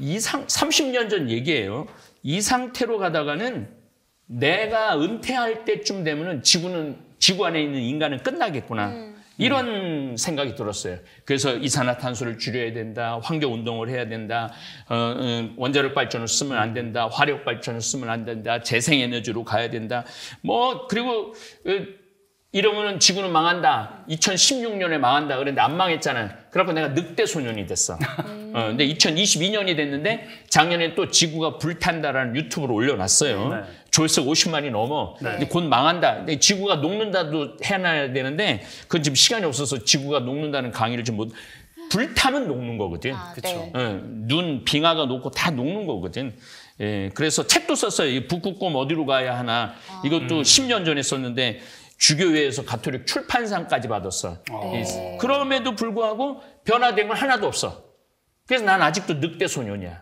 이상 30년 전 얘기예요. 이 상태로 가다가는 내가 은퇴할 때쯤 되면은 지구 안에 있는 인간은 끝나겠구나. 이런 생각이 들었어요. 그래서 이산화탄소를 줄여야 된다. 환경운동을 해야 된다. 원자력 발전을 쓰면 안 된다. 화력 발전을 쓰면 안 된다. 재생에너지로 가야 된다. 그리고 이러면은 지구는 망한다. 2016년에 망한다. 그런데 안 망했잖아요. 그래갖고 내가 늑대 소년이 됐어. 근데 2022년이 됐는데 작년에 또 지구가 불탄다라는 유튜브로 올려놨어요. 네. 조회수 50만이 넘어. 네. 근데 곧 망한다. 근데 지구가 녹는다도 해놔야 되는데 그건 지금 시간이 없어서 지구가 녹는다는 강의를 좀 못. 불타면 녹는 거거든. 그렇죠. 네. 눈 빙하가 녹고 다 녹는 거거든. 예, 그래서 책도 썼어요. 북극곰 어디로 가야 하나. 이것도 10년 전에 썼는데. 주교회에서 가톨릭 출판상까지 받았어. 그럼에도 불구하고 변화된 건 하나도 없어. 그래서 난 아직도 늑대 소년이야.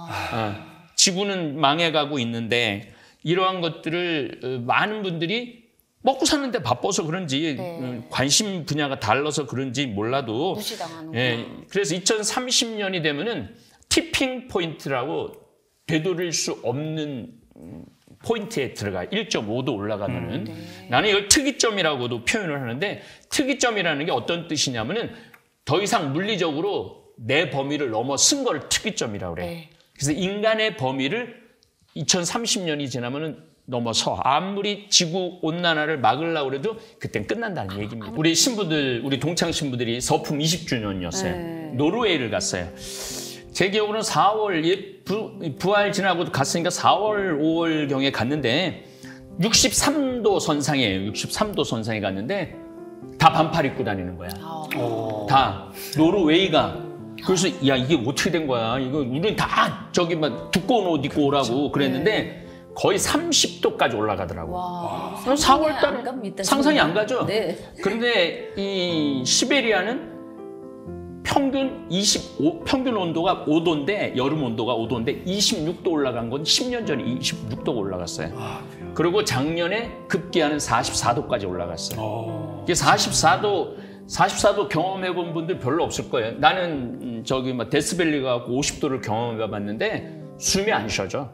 지구는 망해가고 있는데 이러한 것들을 많은 분들이 먹고 사는데 바빠서 그런지 관심 분야가 달라서 그런지 몰라도 그래서 2030년이 되면은 티핑 포인트라고 되돌릴 수 없는 포인트에 들어가 1.5도 올라가면은 나는 이걸 특이점이라고도 표현을 하는데 특이점이라는 게 어떤 뜻이냐면은 더 이상 물리적으로 내 범위를 넘어선 걸 특이점이라고 그래. 그래서 인간의 범위를 2030년이 지나면은 넘어서 아무리 지구 온난화를 막으려고 해도 그땐 끝난다는 얘기입니다. 우리 신부들, 우리 동창 신부들이 서품 20주년이었어요. 노르웨이를 갔어요. 제 기억으로는 4월 부활 지나고 갔으니까 4월, 5월경에 갔는데 63도 선상이에요. 63도 선상에 갔는데 다 반팔 입고 다니는 거야. 다 노르웨이가. 그래서 야 이게 어떻게 된 거야? 이거 우리는 다 저기 막 두꺼운 옷 입고 오라고 그랬는데 거의 30도까지 올라가더라고. 4월 달에 상상이 안 가죠? 네. 그런데 이 시베리아는 평균 온도가 5도인데 여름 온도가 5도인데 26도 올라간 건 10년 전에 26도가 올라갔어요. 그리고 작년에 급기야는 44도까지 올라갔어요. 이게 44도 경험해 본 분들 별로 없을 거예요. 나는 저기 막 데스밸리 가고 50도를 경험해 봤는데 숨이 안 쉬어져.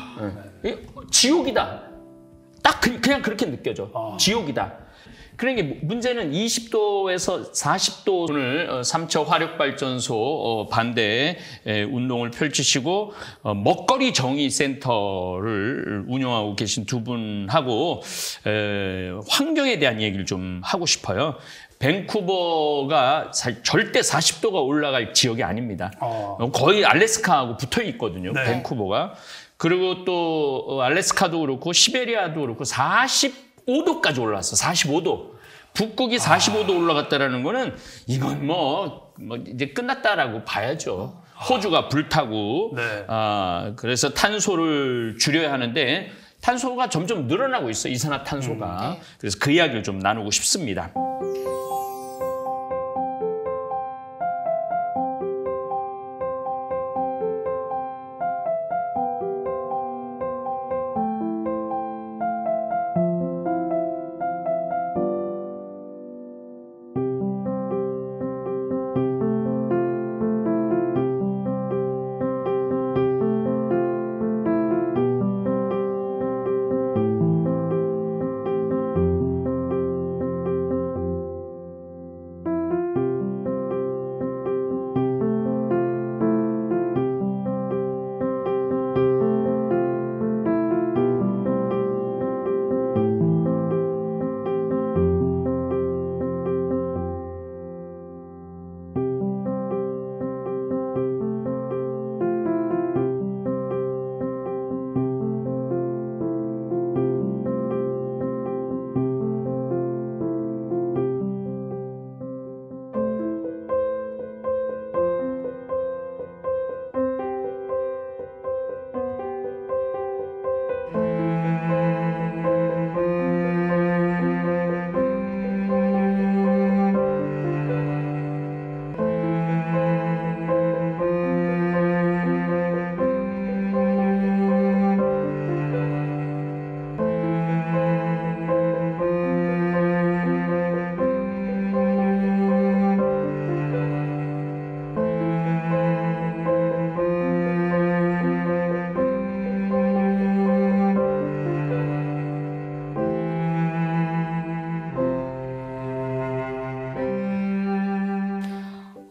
지옥이다. 딱 그냥 그렇게 느껴져. 지옥이다. 그러니까 문제는 20도에서 40도를 삼척 화력발전소 반대 운동을 펼치시고 먹거리 정의센터를 운영하고 계신 두 분하고 환경에 대한 얘기를 좀 하고 싶어요. 밴쿠버가 절대 40도가 올라갈 지역이 아닙니다. 거의 알래스카하고 붙어 있거든요. 네. 밴쿠버가. 그리고 또 알래스카도 그렇고 시베리아도 그렇고 45도까지 올라왔어. 45도. 북극이 45도 올라갔다라는 거는 이건 뭐 이제 끝났다라고 봐야죠. 호주가 불타고 그래서 탄소를 줄여야 하는데 탄소가 점점 늘어나고 있어. 이산화탄소가. 그래서 그 이야기를 좀 나누고 싶습니다.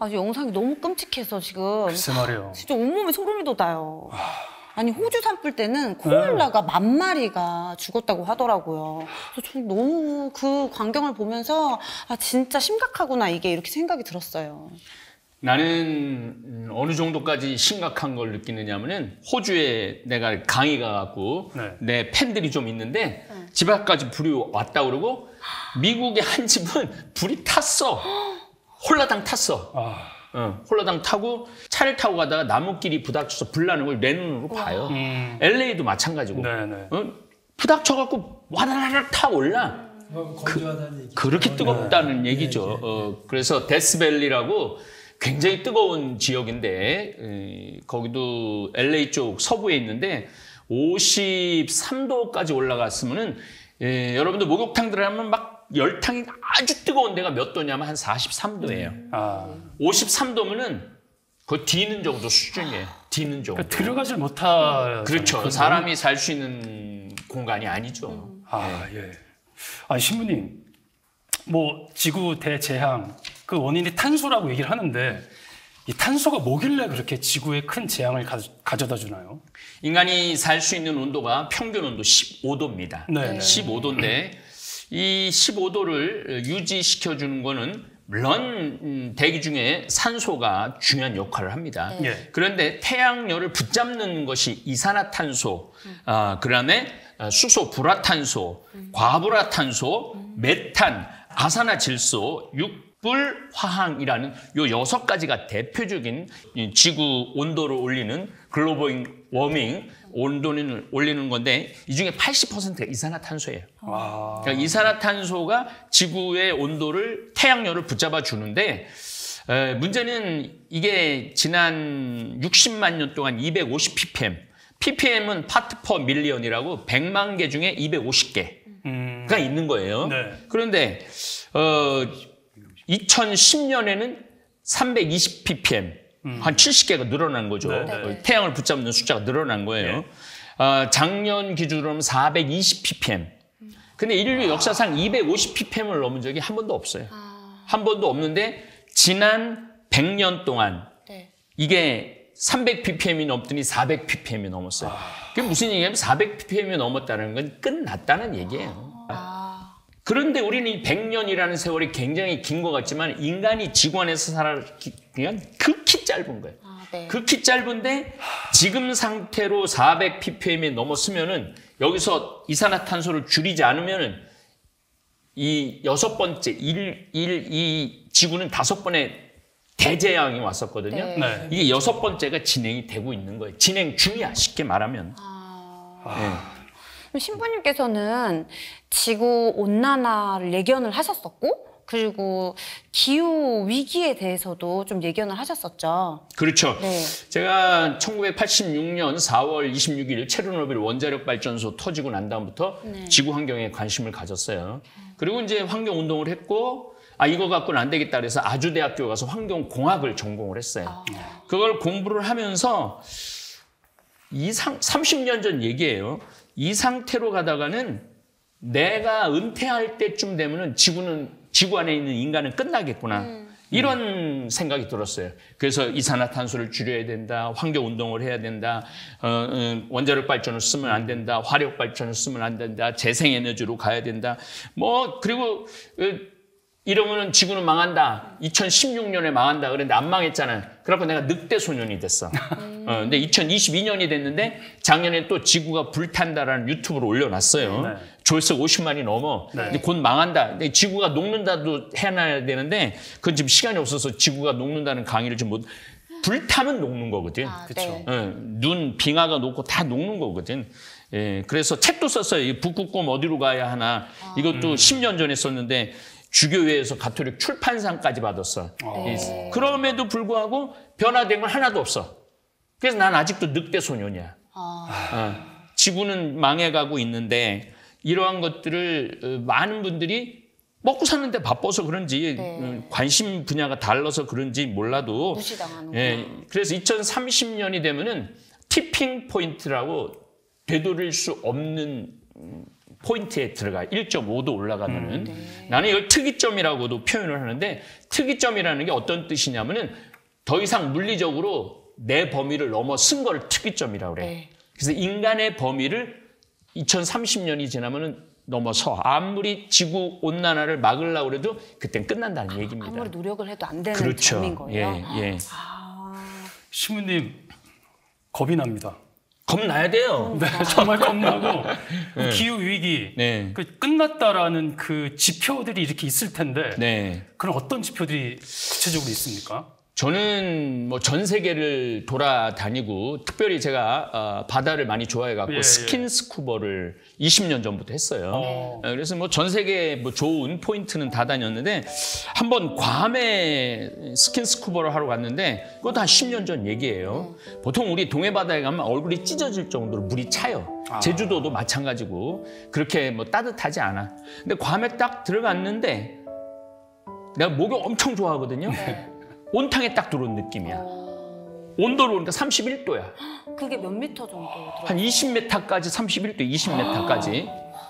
아, 영상이 너무 끔찍해서 지금. 글쎄 말이에요. 진짜 온몸에 소름이 돋아요. 아니 호주 산불 때는 코알라가 10,000마리가 죽었다고 하더라고요. 그래서 저는 너무 그 광경을 보면서 아 진짜 심각하구나 이게 이렇게 생각이 들었어요. 나는 어느 정도까지 심각한 걸 느끼느냐면은 호주에 내가 강의 가갖고 네. 내 팬들이 좀 있는데 집 앞까지 불이 왔다 그러고 미국의 한 집은 불이 탔어. 홀라당 탔어. 홀라당 타고 차를 타고 가다가 나무길이 부닥쳐서 불 나는 걸 내 눈으로 봐요. LA도 마찬가지고. 네네. 부닥쳐갖고 와다다닥 타 올라. 그렇게 뜨겁다는 얘기죠. 그래서 데스밸리라고 굉장히 뜨거운 지역인데 거기도 LA 쪽 서부에 있는데 53도까지 올라갔으면은 여러분들 목욕탕들 하면 막 열탕이 아주 뜨거운 데가 몇 도냐면 한 43도예요. 53도면은 거의 디는 정도 수준이에요. 디는 정도. 그러니까 들어가질 못하. 그렇죠. 사람이 살 수 있는 공간이 아니죠. 예. 아니 신부님, 뭐 지구 대재앙 그 원인이 탄소라고 얘기를 하는데 이 탄소가 뭐길래 그렇게 지구에 큰 재앙을 가져다 주나요? 인간이 살 수 있는 온도가 평균 온도 15도입니다. 네. 15도인데 이 15도를 유지시켜주는 거는 물론 대기 중에 산소가 중요한 역할을 합니다. 네. 그런데 태양열을 붙잡는 것이 이산화탄소, 그다음에 수소, 불화탄소, 과불화탄소, 메탄, 아산화질소, 육불, 화학이라는 요 6가지가 대표적인 지구 온도를 올리는 글로벌 워밍 온도를 올리는 건데 이 중에 80%가 이산화탄소예요. 그러니까 이산화탄소가 지구의 온도를 태양열을 붙잡아 주는데 문제는 이게 지난 60만 년 동안 250 ppm, ppm은 파트 퍼 밀리언이라고 100만 개 중에 250개가 있는 거예요. 네. 그런데 2010년에는 320 ppm 한 70개가 늘어난 거죠. 태양을 붙잡는 숫자가 늘어난 거예요. 작년 기준으로는 420 ppm. 근데 인류 역사상 250 ppm을 넘은 적이 한 번도 없어요. 한 번도 없는데 지난 100년 동안 이게 300 ppm이 넘더니 400 ppm이 넘었어요. 그게 무슨 얘기냐면 400 ppm이 넘었다는 건 끝났다는 얘기예요. 그런데 우리는 100년이라는 세월이 굉장히 긴 것 같지만 인간이 지구 안에서 살아기는 극히 짧은 거예요. 극히 짧은데 지금 상태로 400 ppm이 넘었으면은 여기서 이산화탄소를 줄이지 않으면은 이 6번째, 이 지구는 5번의 대재앙이 왔었거든요. 네. 이게 6번째가 진행이 되고 있는 거예요. 진행 중이야, 쉽게 말하면. 그럼 신부님께서는 지구 온난화를 예견을 하셨었고 그리고 기후 위기에 대해서도 좀 예견을 하셨었죠. 그렇죠. 네. 제가 1986년 4월 26일 체르노빌 원자력 발전소 터지고 난 다음부터 지구 환경에 관심을 가졌어요. 그리고 이제 환경 운동을 했고 이거 갖고는 안 되겠다 그래서 아주대학교 가서 환경공학을 전공을 했어요. 그걸 공부를 하면서 30년 전 얘기예요. 이 상태로 가다가는 내가 은퇴할 때쯤 되면은 지구 안에 있는 인간은 끝나겠구나. 이런 생각이 들었어요. 그래서 이산화탄소를 줄여야 된다. 환경운동을 해야 된다. 원자력 발전을 쓰면 안 된다. 화력 발전을 쓰면 안 된다. 재생에너지로 가야 된다. 그리고 이러면은 지구는 망한다. 2016년에 망한다. 그런데 안 망했잖아요. 그래서 내가 늑대 소년이 됐어. 근데 2022년이 됐는데 작년에 또 지구가 불탄다라는 유튜브로 올려놨어요. 네. 조회수 50만이 넘어. 네. 근데 곧 망한다. 근데 지구가 녹는다도 해놔야 되는데 그건 지금 시간이 없어서 지구가 녹는다는 강의를 좀 못. 불타면 녹는 거거든. 그렇죠. 눈 빙하가 녹고 다 녹는 거거든. 그래서 책도 썼어요. 이 북극곰 어디로 가야 하나. 이것도 10년 전에 썼는데. 주교회에서 가톨릭 출판상까지 받았어. 그럼에도 불구하고 변화된 건 하나도 없어. 그래서 난 아직도 늑대 소년이야. 지구는 망해가고 있는데 이러한 것들을 많은 분들이 먹고 사는데 바빠서 그런지 관심 분야가 달라서 그런지 몰라도 무시당하는구나. 그래서 2030년이 되면은 티핑 포인트라고 되돌릴 수 없는 포인트에 들어가 1.5도 올라가면은 나는 이걸 특이점이라고도 표현을 하는데 특이점이라는 게 어떤 뜻이냐면은 더 이상 물리적으로 내 범위를 넘어선 걸 특이점이라고 그래. 네. 그래서 인간의 범위를 2030년이 지나면은 넘어서 아무리 지구 온난화를 막으려고 해도 그땐 끝난다는 얘기입니다. 아무리 노력을 해도 안 되는 그렇죠. 점인 거예요. 예. 신부님 겁이 납니다. 겁나야 돼요. 네, 정말 겁나고 기후 위기 네. 그 끝났다라는 그 지표들이 이렇게 있을 텐데 네. 그럼 어떤 지표들이 구체적으로 있습니까? 저는 뭐 전 세계를 돌아다니고 특별히 제가 바다를 많이 좋아해갖고 스킨스쿠버를 20년 전부터 했어요. 그래서 뭐 전 세계 뭐 좋은 포인트는 다 다녔는데 한번 괌에 스킨스쿠버를 하러 갔는데 그것도 한 10년 전 얘기예요. 보통 우리 동해 바다에 가면 얼굴이 찢어질 정도로 물이 차요. 제주도도 마찬가지고 그렇게 뭐 따뜻하지 않아. 근데 괌에 딱 들어갔는데 내가 목욕 엄청 좋아하거든요. 온탕에 딱 들어온 느낌이야. 온도로 보니까 31도야. 그게 몇 미터 정도 들어요? 한 20m까지 31도, 20m까지.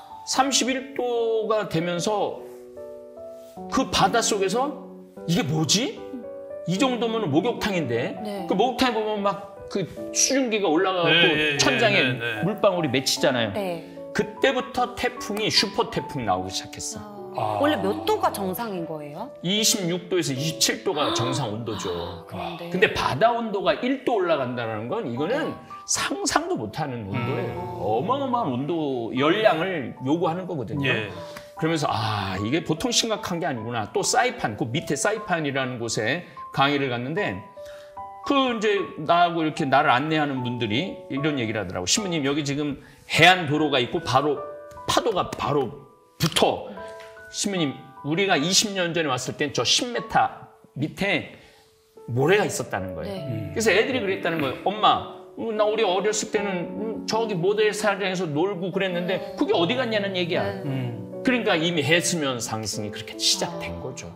31도가 되면서 그 바닷속에서 이게 뭐지? 이 정도면 목욕탕인데 네. 그 목욕탕에 보면 막 그 수증기가 올라가고 천장에 물방울이 맺히잖아요. 네. 그때부터 태풍이 슈퍼 태풍 나오기 시작했어. 원래 몇 도가 정상인 거예요? 26도에서 27도가 정상 온도죠. 그런데 근데 바다 온도가 1도 올라간다는 건 이거는 상상도 못하는 온도예요. 어마어마한 온도 열량을 요구하는 거거든요. 예. 그러면서 이게 보통 심각한 게 아니구나. 또 사이판, 그 밑에 사이판이라는 곳에 강의를 갔는데 그 이제 나하고 이렇게 나를 안내하는 분들이 이런 얘기를 하더라고. 신부님 여기 지금 해안 도로가 있고 바로 파도가 바로 붙어. 신부님 우리가 20년 전에 왔을 땐 저 10m 밑에 모래가 있었다는 거예요. 네. 그래서 애들이 그랬다는 거예요. 엄마, 나 우리 어렸을 때는 저기 모델사장에서 놀고 그랬는데 그게 어디 갔냐는 얘기야. 그러니까 이미 해수면 상승이 그렇게 시작된 거죠.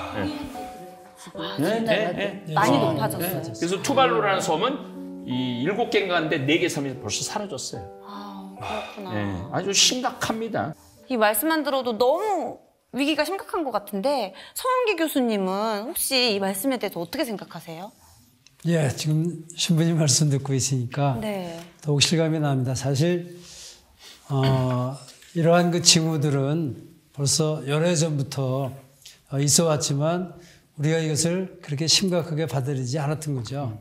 많이 높아졌어요. 그래서 투발루라는 섬은 이 7개인가 하는데 4개 섬이 벌써 사라졌어요. 그렇구나. 아주 심각합니다. 이 말씀만 들어도 너무 위기가 심각한 것 같은데 서원기 교수님은 혹시 이 말씀에 대해서 어떻게 생각하세요? 예, 지금 신부님 말씀 듣고 있으니까 네. 더욱 실감이 납니다. 사실 이러한 그 징후들은 벌써 여러 해 전부터 있어 왔지만 우리가 이것을 그렇게 심각하게 받아들이지 않았던 거죠.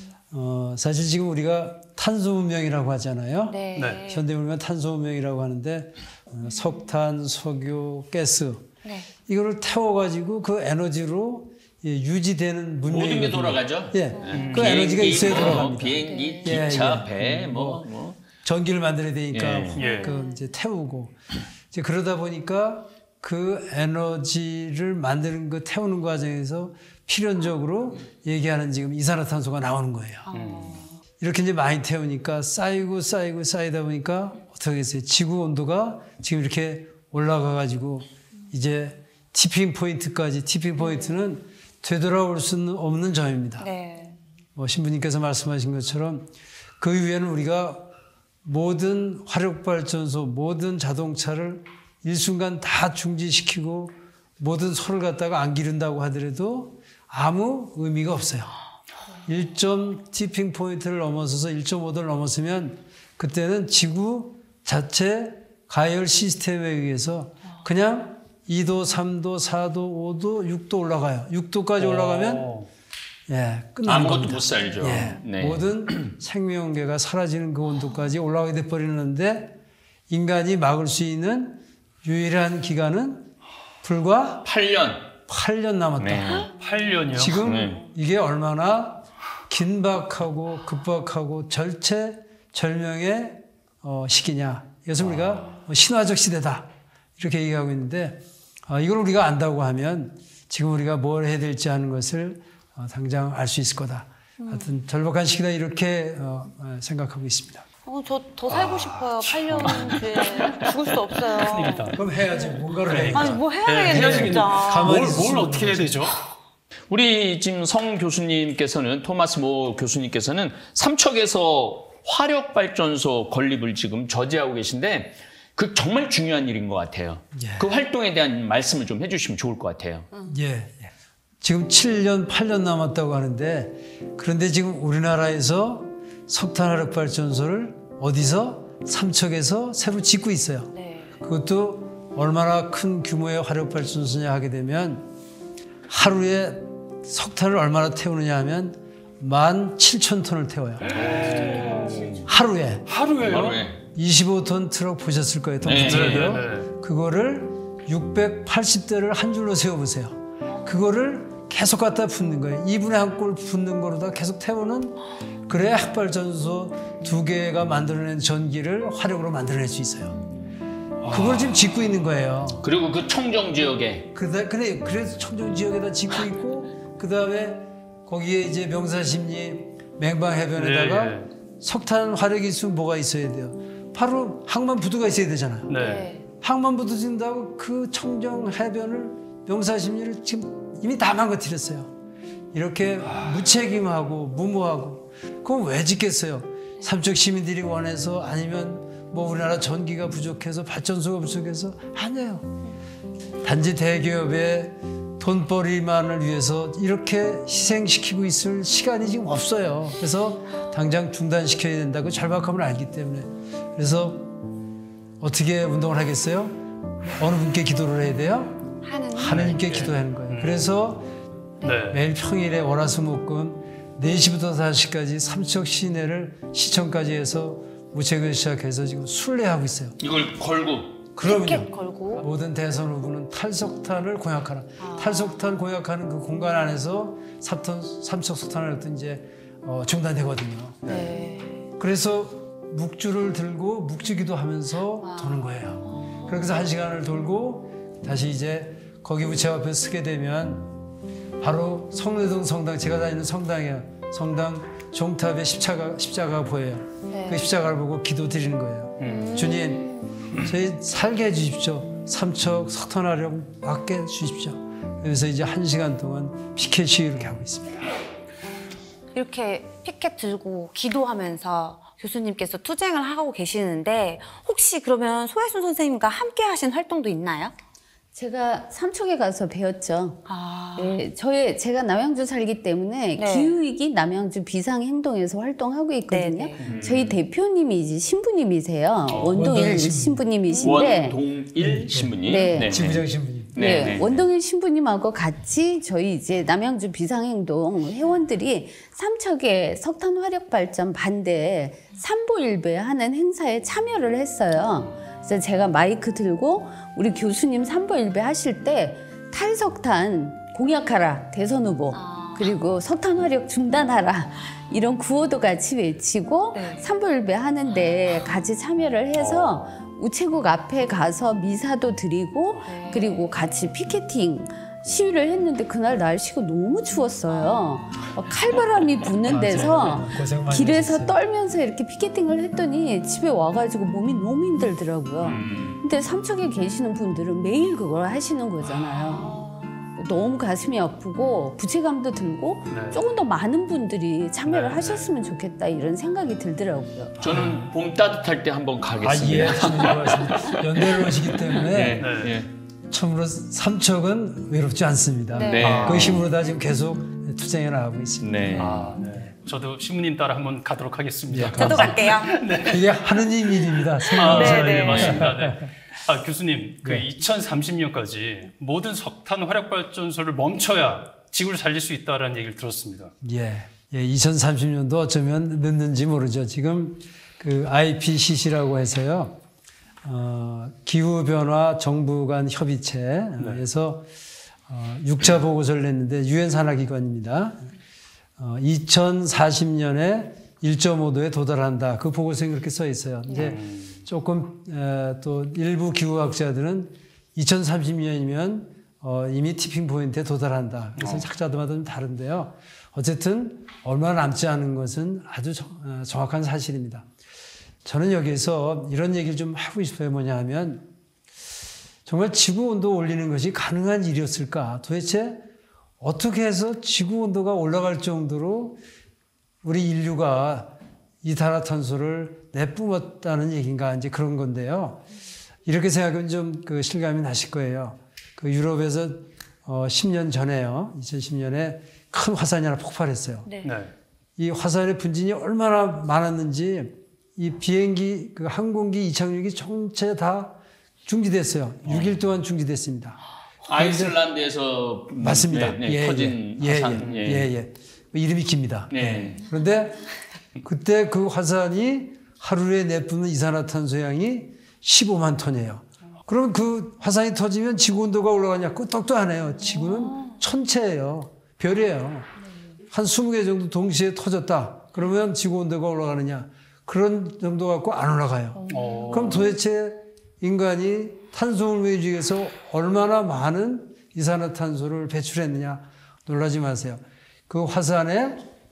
사실 지금 우리가 탄소 문명이라고 하잖아요. 네. 네. 현대문명 탄소 문명이라고 하는데 석탄, 석유, 가스 네. 이거를 태워가지고 그 에너지로 유지되는 문명이 모든 게 돌아가죠. 예, 그 에너지가 있어야 돌아갑니다. 비행기, 예, 기차, 예. 배, 전기를 만들어야 되니까 예. 그 이제 태우고 이제 그러다 보니까 그 에너지를 만드는 거 태우는 과정에서 필연적으로 얘기하는 지금 이산화탄소가 나오는 거예요. 이렇게 이제 많이 태우니까 쌓이다 보니까 어떻게 했어요? 지구 온도가 지금 이렇게 올라가 가지고 이제 티핑 포인트는 되돌아올 수는 없는 점입니다. 네. 뭐 신부님께서 말씀하신 것처럼 그 이후에는 우리가 모든 화력발전소, 모든 자동차를 일순간 다 중지시키고 모든 소를 갖다가 안 기른다고 하더라도 아무 의미가 없어요. 1점 티핑 포인트를 넘어서서 1.5도를 넘었으면 그때는 지구 자체 가열 시스템에 의해서 그냥 2도, 3도, 4도, 5도, 6도 올라가요. 6도까지 올라가면 예, 끝나는 아무것도 겁니다. 못 살죠. 예, 네. 모든 생명계가 사라지는 그 온도까지 올라가게 돼버리는데 인간이 막을 수 있는 유일한 기간은 불과 8년 남았다. 네. 8년이요? 지금 네. 이게 얼마나 긴박하고 급박하고 절체절명의 시기냐. 이것을 우리가 신화적 시대다. 이렇게 얘기하고 있는데 이걸 우리가 안다고 하면 지금 우리가 뭘 해야 될지 하는 것을 당장 알 수 있을 거다. 하여튼 절박한 시기다 이렇게 생각하고 있습니다. 저 더 살고 싶어요. 8년 뒤에 죽을 수 없어요. 큰일이다. 그럼 해야지. 뭔가를 해야지. 아니 뭐 해야 되겠네 진짜. 뭘 어떻게 해야 되죠? 우리 지금 성 교수님께서는 토마스 모 교수님께서는 삼척에서 화력발전소 건립을 지금 저지하고 계신데 그 정말 중요한 일인 것 같아요. 예. 그 활동에 대한 말씀을 좀 해주시면 좋을 것 같아요. 예. 지금 7년, 8년 남았다고 하는데 그런데 지금 우리나라에서 석탄 화력 발전소를 어디서 삼척에서 새로 짓고 있어요. 네. 그것도 얼마나 큰 규모의 화력 발전소냐 하게 되면 하루에 석탄을 얼마나 태우느냐 하면 17,000톤을 태워요. 하루에. 하루에요? 25톤 트럭 보셨을 거예요. 네, 트럭이요. 네. 그거를 680대를 한 줄로 세워보세요. 그거를 계속 갖다 붓는 거예요. 2분의 1꼴 붓는 거로다 계속 태우는 그래야 핵발전소 2개가 만들어낸 전기를 화력으로 만들어낼 수 있어요. 그걸 지금 짓고 있는 거예요. 그리고 그 청정 지역에 그래서 청정 지역에다 짓고 있고 그 다음에 거기에 이제 명사심리 맹방해변에다가 네, 네. 석탄 화력이 있으면 뭐가 있어야 돼요? 바로 항만부두가 있어야 되잖아요. 네. 항만부두 짓는다고 그 청정 해변을 명사심리를 지금 이미 다 망가뜨렸어요. 이렇게 무책임하고 무모하고 그건 왜 짓겠어요? 삼척 시민들이 원해서 아니면 뭐 우리나라 전기가 부족해서 발전소가 부족해서 아니에요. 단지 대기업의 돈벌이만을 위해서 이렇게 희생시키고 있을 시간이 지금 없어요. 그래서 당장 중단시켜야 된다고 절박함을 알기 때문에. 그래서 어떻게 운동을 하겠어요? 어느 분께 기도를 해야 돼요? 하느님께 기도하는 거예요. 그래서 네. 매일 평일에 월화수목금 4시부터 5시까지 삼척 시내를 시청까지 해서 무책을 시작해서 지금 순례하고 있어요. 이걸 걸고 그럼요. 피켓 걸고. 모든 대선 후보는 탈석탄을 공약하라. 탈석탄 공약하는 그 공간 안에서 삼척 석탄을 이제 중단되거든요. 네. 그래서 묵주를 들고 묵주기도 하면서 도는 거예요. 그래서 1시간을 돌고 다시 이제 거기 우체 앞에 서게 되면 바로 성내동 성당, 제가 다니는 성당이에요. 성당 종탑에 십자가가 보여요. 네. 그 십자가를 보고 기도 드리는 거예요. 주님, 저희 살게 해주십시오. 삼척 석탄화력 맞게 해주십시오. 그래서 이제 1시간 동안 피켓 시위 이렇게 하고 있습니다. 이렇게 피켓 들고 기도하면서 교수님께서 투쟁을 하고 계시는데 혹시 그러면 소혜순 선생님과 함께 하신 활동도 있나요? 제가 삼척에 가서 배웠죠. 아. 네, 제가 남양주 살기 때문에 네. 기후위기 남양주 비상행동에서 활동하고 있거든요. 네, 저희 대표님이 이제 신부님이세요. 원동일 원동일 신부님이신데. 원동일 신부님. 네. 지부장 신부님. 네, 원동일 신부님하고 같이 저희 이제 남양주 비상행동 회원들이 삼척의 석탄 화력 발전 반대 삼보일배 하는 행사에 참여를 했어요. 그래서 제가 마이크 들고 우리 교수님 삼보일배 하실 때 탈석탄 공약하라 대선 후보 그리고 석탄 화력 중단하라 이런 구호도 같이 외치고 네. 삼보일배 하는데 같이 참여를 해서 우체국 앞에 가서 미사도 드리고 네. 그리고 같이 피켓팅 시위를 했는데 그날 날씨가 너무 추웠어요. 칼바람이 부는 데서 고생 많이 길에서 하셨어요. 떨면서 이렇게 피켓팅을 했더니 집에 와가지고 몸이 너무 힘들더라고요. 근데 삼척에 계시는 분들은 매일 그걸 하시는 거잖아요. 너무 가슴이 아프고 부채감도 들고 네. 조금 더 많은 분들이 참여를 네, 하셨으면 좋겠다 이런 생각이 들더라고요. 저는 봄 따뜻할 때 한번 아, 가겠습니다. 예. 고맙습니다. 연대를 오시기 때문에 네. 네. 예. 참으로 삼척은 외롭지 않습니다. 네. 네. 그 힘으로 다 지금 계속 투쟁해 나가고 있습니다. 네. 아, 네. 저도 신부님 따라 한번 가도록 하겠습니다. 예, 저도 갈게요. 이게 하느님 일입니다. 아, 생각하셔야 네, 네, 네. 맞습니다. 네. 아, 교수님, 그 네. 2030년까지 모든 석탄 화력 발전소를 멈춰야 지구를 살릴 수 있다라는 얘기를 들었습니다. 예. 2030년도 어쩌면 늦는지 모르죠. 지금 그 IPCC라고 해서요. 기후변화 정부 간 협의체에서 6차 보고서를 냈는데 유엔 산하기관입니다. 2040년에 1.5도에 도달한다. 그 보고서에 그렇게 써 있어요. 이제 조금 또 일부 기후학자들은 2030년이면 이미 티핑 포인트에 도달한다. 그래서 학자들마다 좀 다른데요. 어쨌든 얼마 남지 않은 것은 아주 정확한 사실입니다. 저는 여기에서 이런 얘기를 좀 하고 싶어요. 뭐냐 하면 정말 지구온도 올리는 것이 가능한 일이었을까? 도대체 어떻게 해서 지구온도가 올라갈 정도로 우리 인류가 이산화탄소를 내뿜었다는 얘기인가? 이제 그런 건데요. 이렇게 생각하면 좀 그 실감이 나실 거예요. 그 유럽에서 10년 전에요. 2010년에 큰 화산이 하나 폭발했어요. 네. 네. 이 화산의 분진이 얼마나 많았는지 이 비행기, 그 항공기 이착륙이 전체 다 중지됐어요. 6일 동안 중지됐습니다. 아이슬란드에서 맞습니다. 터진 화산. 이름이 깁니다. 네. 그런데 그때 그 화산이 하루에 내뿜는 이산화탄소 양이 15만 톤이에요. 그러면 그 화산이 터지면 지구 온도가 올라가냐? 끄떡도 안 해요. 지구는 천체예요. 별이에요. 한 20개 정도 동시에 터졌다. 그러면 지구 온도가 올라가느냐? 그런 정도 갖고 안 올라가요. 그럼 도대체 인간이 탄소물질에서 얼마나 많은 이산화탄소를 배출했느냐? 놀라지 마세요. 그 화산에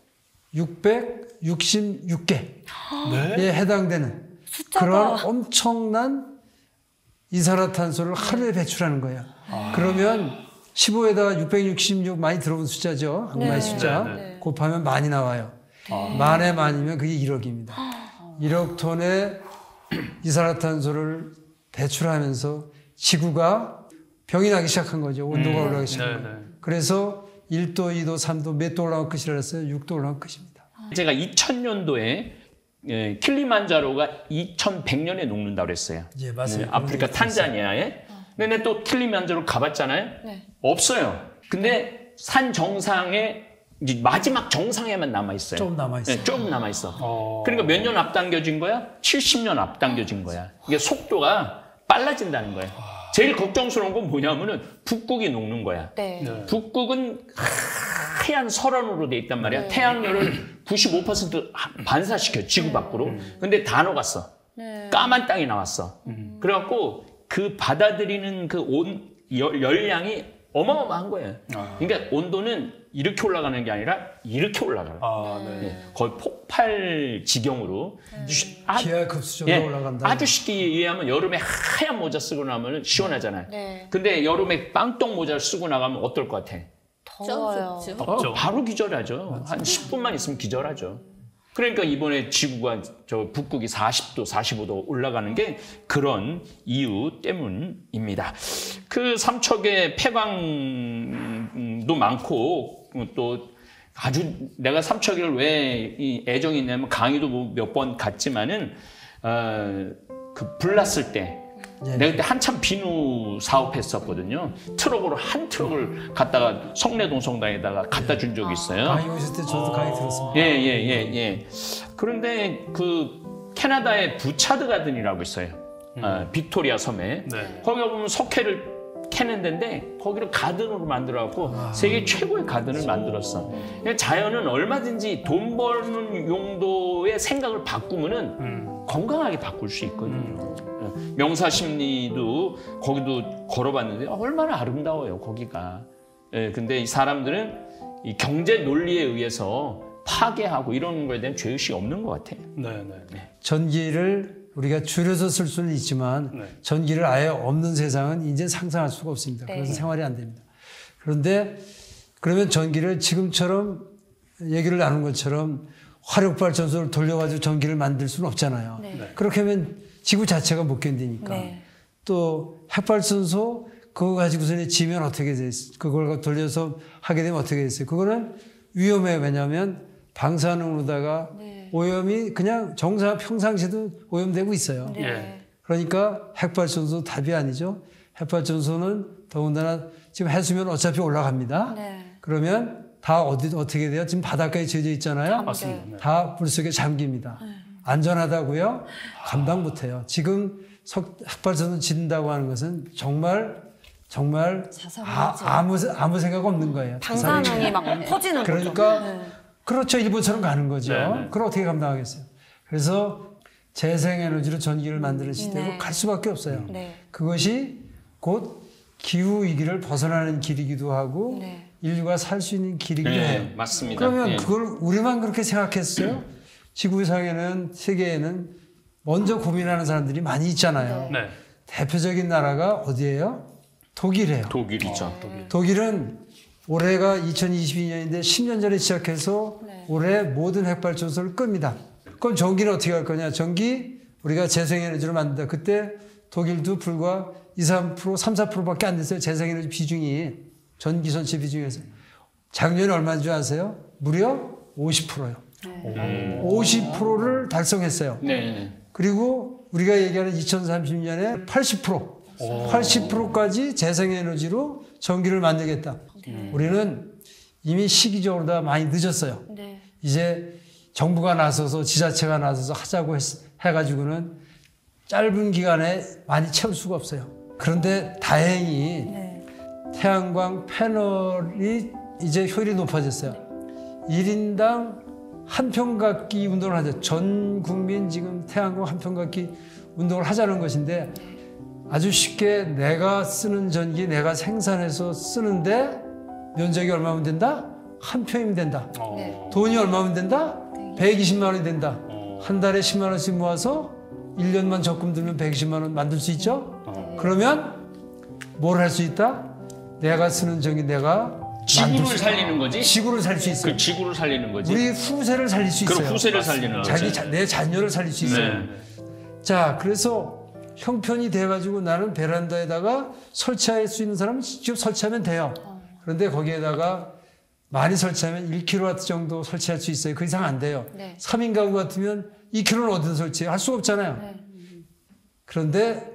666개에 해당되는 그런 엄청난 이산화탄소를 하루에 배출하는 거예요. 그러면 15에다가 666 많이 들어본 숫자죠. 악마의 숫자. 곱하면 만이 나와요. 만에 만이면 그게 1억입니다. 1억 톤의 이산화탄소를 배출하면서 지구가 병이 나기 시작한 거죠. 온도가 올라가기 시작한 거예요. 그래서 1도, 2도, 3도 몇 도 올라간 끝이라 했어요? 6도 올라간 끝입니다. 제가 2000년도에 킬리만자로가 2100년에 녹는다고 그랬어요. 예, 맞습니다. 아프리카 탄자니아에. 근데 또 킬리만자로 가봤잖아요. 없어요. 근데 산 정상에 이제 마지막 정상에만 남아 있어요. 좀 남아 있어요. 좀 남아 있어. 그러니까 몇 년 앞당겨진 거야? 70년 앞당겨진 거야. 이게 속도가 빨라진다는 거예요. 제일 걱정스러운 건 뭐냐면은 북극이 녹는 거야. 북극은 하얀 설원으로 돼 있단 말이야. 태양열을 95% 반사시켜 지구 밖으로. 근데 다 녹았어. 까만 땅이 나왔어. 그래갖고 그 받아들이는 그 열량이 어마어마한 거예요. 그러니까 온도는 이렇게 올라가는 게 아니라 이렇게 올라가요. 거의 폭발 지경으로. 기하 급수적으로 올라간다. 아주 쉽게 이해하면 여름에 하얀 모자 쓰고 나면 시원하잖아요. 근데 여름에 빵떡 모자를 쓰고 나가면 어떨 것 같아? 더워요. 바로 기절하죠. 한 10분만 있으면 기절하죠. 그러니까 이번에 지구가 저 북극이 40도, 45도 올라가는 게 그런 이유 때문입니다. 그 삼척의 폐광도 많고 또 아주 내가 삼척을 왜 애정이 있냐면 강의도 몇 번 갔지만은 그 불났을 때 내가 그때 한참 비누 사업했었거든요. 트럭으로 한 트럭을 갖다가 성내동 성당에다가 갖다 준 적이 있어요. 강의 오실 때 저도 강의 들었습니다. 예. 그런데 그 캐나다의 부차드 가든이라고 있어요. 빅토리아 섬에. 거기 보면 석회를 캐는 데인데 거기를 가든으로 만들어갖고 세계 최고의 가든을 만들었어. 자연은 얼마든지 돈 버는 용도의 생각을 바꾸면은 건강하게 바꿀 수 있거든요. 명사심리도 거기도 걸어봤는데 얼마나 아름다워요 거기가. 근데 이 사람들은 이 경제 논리에 의해서 파괴하고 이런 거에 대한 죄의식이 없는 것 같아요. 전기를 우리가 줄여서 쓸 수는 있지만 전기를 아예 없는 세상은 이제 상상할 수가 없습니다. 그래서 생활이 안 됩니다. 그런데 그러면 전기를 지금처럼 얘기를 나눈 것처럼 화력발전소를 돌려가지고 전기를 만들 수는 없잖아요. 그렇게 하면 지구 자체가 못 견디니까. 또 핵발전소 그거 가지고서 지면 어떻게 됐어요? 그걸 돌려서 하게 되면 어떻게 됐어요? 그거는 위험해요. 왜냐하면 방사능으로다가 오염이 그냥 평상시에도 오염되고 있어요. 그러니까 핵발전소 답이 아니죠. 핵발전소는 더군다나 지금 해수면 어차피 올라갑니다. 그러면 다 어떻게 돼요? 지금 바닷가에 젖어 있잖아요. 맞습니다. 다 물속에 잠깁니다. 안전하다고요? 감당 못해요. 지금 핵발전소 짓는다고 하는 것은 정말 아무 생각 없는 거예요. 방사능이 막 퍼지는 거죠. 그러니까 그렇죠. 일본처럼 가는 거죠. 그걸 어떻게 감당하겠어요? 그래서 재생에너지로 전기를 만드는 시대로 갈 수밖에 없어요. 그것이 곧 기후위기를 벗어나는 길이기도 하고 인류가 살 수 있는 길이기도 해요. 맞습니다. 그러면 그걸 우리만 그렇게 생각했어요? 지구상에는 세계에는 먼저 고민하는 사람들이 많이 있잖아요. 대표적인 나라가 어디예요? 독일이에요. 독일이죠. 독일은 올해가 2022년인데 10년 전에 시작해서 올해 모든 핵발전소를 끕니다. 그럼 전기는 어떻게 할 거냐? 전기 우리가 재생에너지로 만든다. 그때 독일도 불과 2, 3%, 3, 4%밖에 안 됐어요. 재생에너지 비중이 전기 전체 비중에서. 작년에 얼마인 줄 아세요? 무려 50%요. 50%를 달성했어요. 네. 그리고 우리가 얘기하는 2030년에 80%, 80%까지 재생에너지로 전기를 만들겠다. 우리는 이미 시기적으로 다 많이 늦었어요. 네. 이제 정부가 나서서 지자체가 나서서 하자고 해가지고는 짧은 기간에 많이 채울 수가 없어요. 그런데 다행히 네. 태양광 패널이 이제 효율이 높아졌어요. 1인당 한 평각기 운동을 하죠. 전 국민 지금 태양광 한 평각기 운동을 하자는 것인데 아주 쉽게 내가 쓰는 전기 내가 생산해서 쓰는데 면적이 얼마면 된다? 한 평이면 된다. 돈이 얼마면 된다? 120만 원이 된다. 한 달에 10만 원씩 모아서 1년만 적금 들면 120만 원 만들 수 있죠? 그러면 뭘 할 수 있다? 내가 쓰는 전기 내가 지구를 살리는 거지? 지구를 살릴 수 있어요. 그 지구를 살리는 거지? 우리 후세를 살릴 수 있어요. 그럼 후세를 살리는 거지? 내 자녀를 살릴 수 있어요. 네. 자, 그래서 형편이 돼가지고 나는 베란다에다가 설치할 수 있는 사람은 직접 설치하면 돼요. 그런데 거기에다가 많이 설치하면 1kW 정도 설치할 수 있어요. 그 이상 안 돼요. 네. 3인 가구 같으면 2kW는 어디서 설치해요? 할 수가 없잖아요. 네. 그런데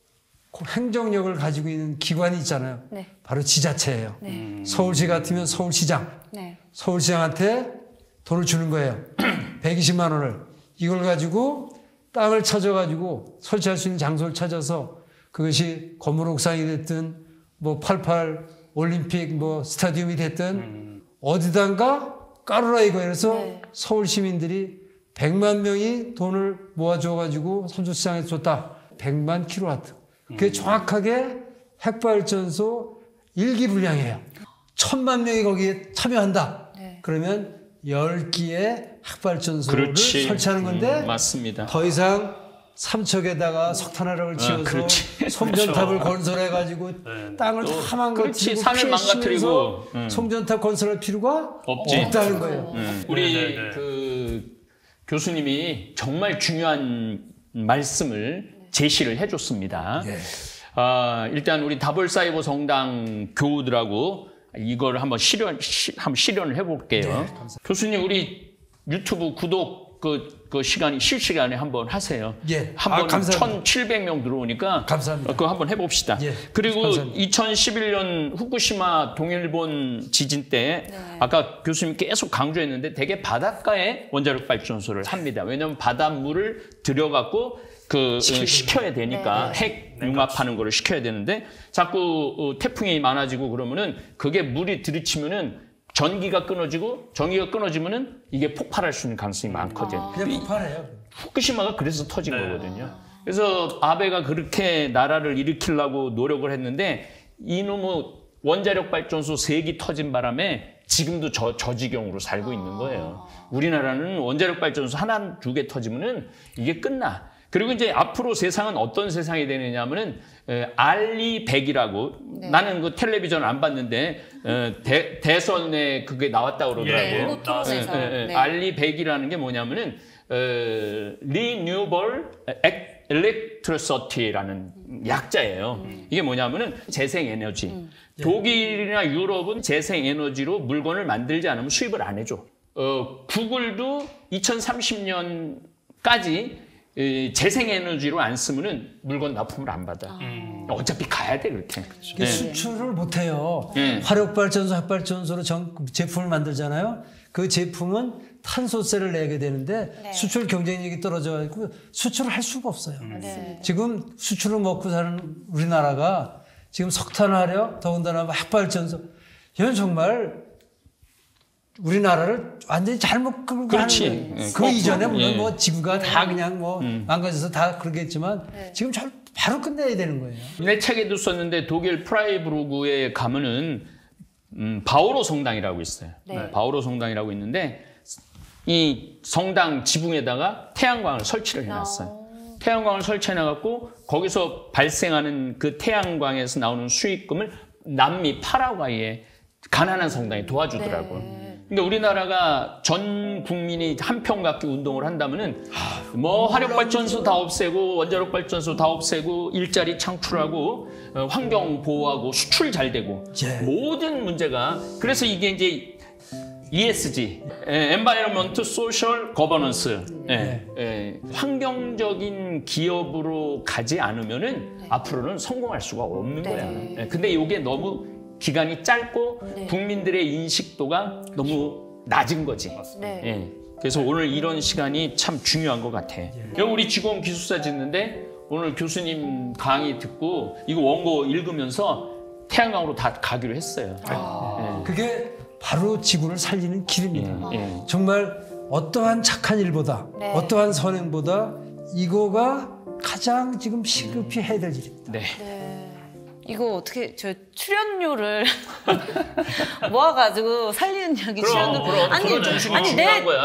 행정력을 가지고 있는 기관이 있잖아요. 네. 바로 지자체예요. 네. 서울시 같으면 서울시장. 네. 서울시장한테 돈을 주는 거예요. 120만 원을. 이걸 가지고 땅을 찾아가지고 설치할 수 있는 장소를 찾아서 그것이 건물 옥상이 됐든 뭐 88 올림픽 뭐 스타디움이 됐든 어디단가 까르라 이거예요. 그래서 네. 서울 시민들이 100만 명이 돈을 모아줘가지고 선수시장에 줬다. 100만 킬로와트. 그게 정확하게 핵발전소 1기 분량이에요. 1000만 명이 거기에 참여한다. 네. 그러면 10기의 핵발전소를 그렇지. 설치하는 건데 맞습니다. 더 이상 삼척에다가 석탄화력을 지어서 그렇지. 송전탑을 건설해가지고 땅을 다 망가뜨리고 그렇지. 산을 피해 망가뜨리고. 심어서 송전탑 건설할 필요가 없지. 없다는 거예요. 우리 그 교수님이 정말 중요한 말씀을 제시를 해줬습니다. 예. 일단 우리 다볼사이버 성당 교우들하고 이걸 한번 실현을 해볼게요. 교수님 우리 유튜브 구독 그 시간이 실시간에 한번 하세요. 예. 한번 감사합니다. 1,700명 들어오니까 감사합니다. 그거 한번 해봅시다. 예. 그리고 감사합니다. 2011년 후쿠시마 동일본 지진 때 아까 교수님 계속 강조했는데 되게 바닷가에 원자력 발전소를 합니다. 왜냐하면 바닷물을 들여갖고 식혀야 되니까 핵 융합하는 거를 시켜야 되는데 자꾸 태풍이 많아지고 그러면은 그게 물이 들이치면은 전기가 끊어지면은 이게 폭발할 수 있는 가능성이 많거든요. 그냥 폭발해요. 후쿠시마가 그래서 터진 거거든요. 그래서 아베가 그렇게 나라를 일으키려고 노력을 했는데 이놈의 원자력 발전소 3기 터진 바람에 지금도 저 지경으로 살고 있는 거예요. 우리나라는 원자력 발전소 하나, 2개 터지면은 이게 끝나. 그리고 이제 앞으로 세상은 어떤 세상이 되느냐 하면은 알리 100이라고 나는 그 텔레비전 안 봤는데 대선에 그게 나왔다고 그러더라고요. 알리 100이라는 게 뭐냐면은 Renewable Electricity라는 약자예요. 이게 뭐냐면은 재생에너지. 독일이나 유럽은 재생에너지로 물건을 만들지 않으면 수입을 안 해줘. 구글도 2030년까지 재생에너지로 안 쓰면은 물건 납품을 안 받아. 어차피 가야 돼 그렇게. 이게 수출을 못 해요. 네. 화력발전소, 핵발전소로 제품을 만들잖아요. 그 제품은 탄소세를 내게 되는데 수출 경쟁력이 떨어져가지고 수출을 할 수가 없어요. 지금 수출을 먹고 사는 우리나라가 지금 석탄화력, 더군다나 핵발전소 이건 정말 우리나라를 완전히 잘못 끌고 가는 거예요. 그 이전에 물론 뭐 지구가 다 그냥 뭐 망가져서 다 그러겠지만 지금 바로 끝내야 되는 거예요. 내 책에도 썼는데 독일 프라이부르크에 가면은 바오로 성당이라고 있어요. 바오로 성당이라고 있는데 이 성당 지붕에다가 태양광을 설치를 해놨어요. 태양광을 설치해놔갖고 거기서 발생하는 그 태양광에서 나오는 수익금을 남미 파라과이에 가난한 성당이 도와주더라고요. 그러니까 우리나라가 전 국민이 한평갑기 운동을 한다면은 뭐 화력발전소 다 없애고 원자력 발전소 다 없애고 일자리 창출하고 환경 보호하고 수출 잘 되고 모든 문제가 그래서 이게 이제 ESG, Environment, Social Governance, 환경적인 기업으로 가지 않으면은 앞으로는 성공할 수가 없는 거야. 근데 이게 너무 기간이 짧고 국민들의 인식도가 너무 낮은 거지. 그래서 오늘 이런 시간이 참 중요한 것 같아. 여기 우리 직원 기숙사 짓는데 오늘 교수님 강의 듣고 이거 원고 읽으면서 태양광으로 다 가기로 했어요. 그게 바로 지구를 살리는 길입니다. 정말 어떠한 착한 일보다 어떠한 선행보다 이거가 가장 지금 시급히 해야 될 일입니다. 이거 어떻게 저 출연료를 모아가지고 살리는 이야기 출연료 아니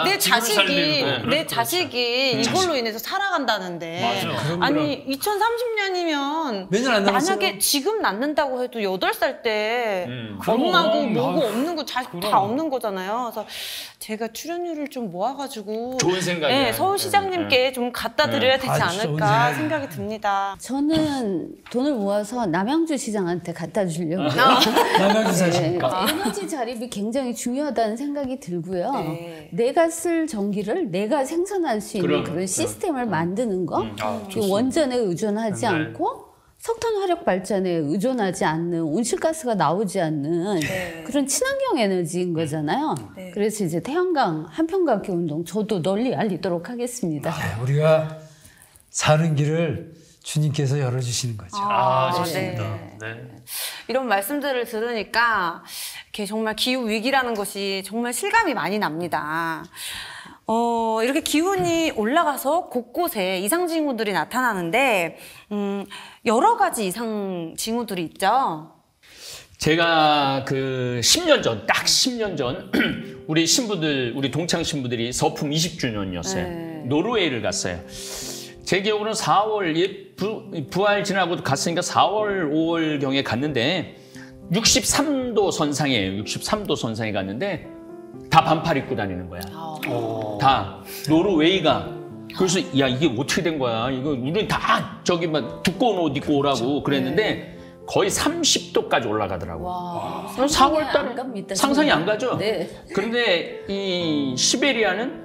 내 자식이 이걸로 인해서 살아간다는데 아니 2030년이면 몇 년 안 남았어요? 만약에 지금 낳는다고 해도 8살 때 엄마고 뭐고 없는 거 자식 다 없는 거잖아요. 그래서 제가 출연료를 좀 모아가지고 좋은 생각이야. 서울시장님께 좀 갖다 드려야 되지 않을까 생각이 듭니다. 저는 돈을 모아서 남양주 시장한테 갖다 주려고. 남양주 사시니까. 에너지 자립이 굉장히 중요하다는 생각이 들고요. 내가 쓸 전기를 내가 생산할 수 있는 그런 시스템을 만드는 거. 원전에 의존하지 않고 석탄 화력 발전에 의존하지 않는 온실가스가 나오지 않는 그런 친환경 에너지인 거잖아요. 그래서 이제 태양광 한평갑기 운동 저도 널리 알리도록 하겠습니다. 우리가 사는 길을 주님께서 열어주시는 거죠. 좋습니다. 이런 말씀들을 들으니까 이렇게 정말 기후 위기라는 것이 정말 실감이 많이 납니다. 이렇게 기온이 올라가서 곳곳에 이상 징후들이 나타나는데 여러 가지 이상 징후들이 있죠. 제가 그 10년 전, 딱 10년 전 우리 신부들, 우리 동창 신부들이 서품 20주년이었어요. 노르웨이를 갔어요. 제 기억으로는 4월 부활 지나고 갔으니까 4월, 5월경에 갔는데 63도 선상이에요. 63도 선상에 갔는데 다 반팔 입고 다니는 거야. 다 노르웨이가. 그래서 야 이게 어떻게 된 거야? 이거 우리는 다 저기 막 두꺼운 옷 입고 오라고 그랬는데 거의 30도까지 올라가더라고. 4월 달에 상상이 안 가죠. 그런데 이 시베리아는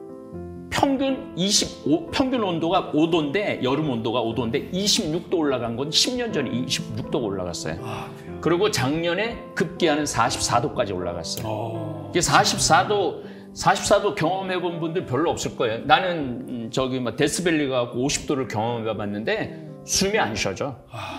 평균 온도가 5도인데 여름 온도가 5도인데 26도 올라간 건 10년 전에 26도가 올라갔어요. 그리고 작년에 급기야는 44도까지 올라갔어요. 이게 44도 경험해본 분들 별로 없을 거예요. 나는 저기 막 데스밸리 가고 50도를 경험해봤는데 숨이 안 쉬어져.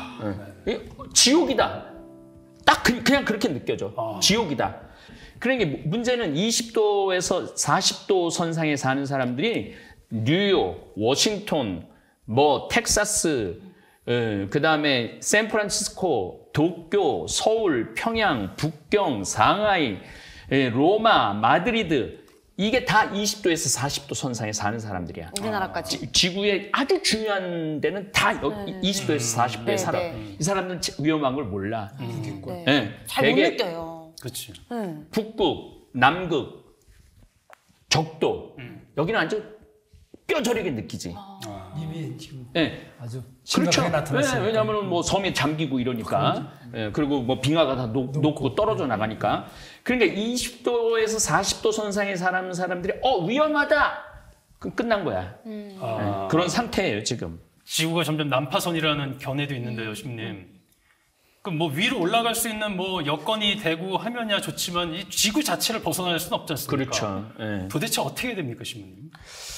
지옥이다. 딱 그냥 그렇게 느껴져. 지옥이다. 그러니까 문제는 20도에서 40도 선상에 사는 사람들이 뉴욕, 워싱턴, 뭐 텍사스, 그다음에 샌프란시스코, 도쿄, 서울, 평양, 북경, 상하이, 로마, 마드리드 이게 다 20도에서 40도 선상에 사는 사람들이야. 우리나라까지. 지구의 아주 중요한 데는 다 20도에서 40도에 살아. 이 사람들은 위험한 걸 몰라. 잘 못 느껴요. 그렇지. 북극, 남극, 적도 여기는 아주 뼈저리게 느끼지. 이미 지금 아주 그렇죠. 심각하게 나타났어요. 왜냐하면 뭐 섬이 잠기고 이러니까. 그리고 뭐 빙하가 다 녹고 떨어져 나가니까. 그러니까 20도에서 40도 선상에 사는 사람들이 위험하다. 그럼 끝난 거야. 그런 상태예요 지금. 지구가 점점 난파선이라는 견해도 있는데요, 신님. 그럼 뭐 위로 올라갈 수 있는 뭐 여건이 되고 하면야 좋지만 이 지구 자체를 벗어날 수는 없지 않습니까? 그렇죠. 도대체 어떻게 됩니까, 신부님?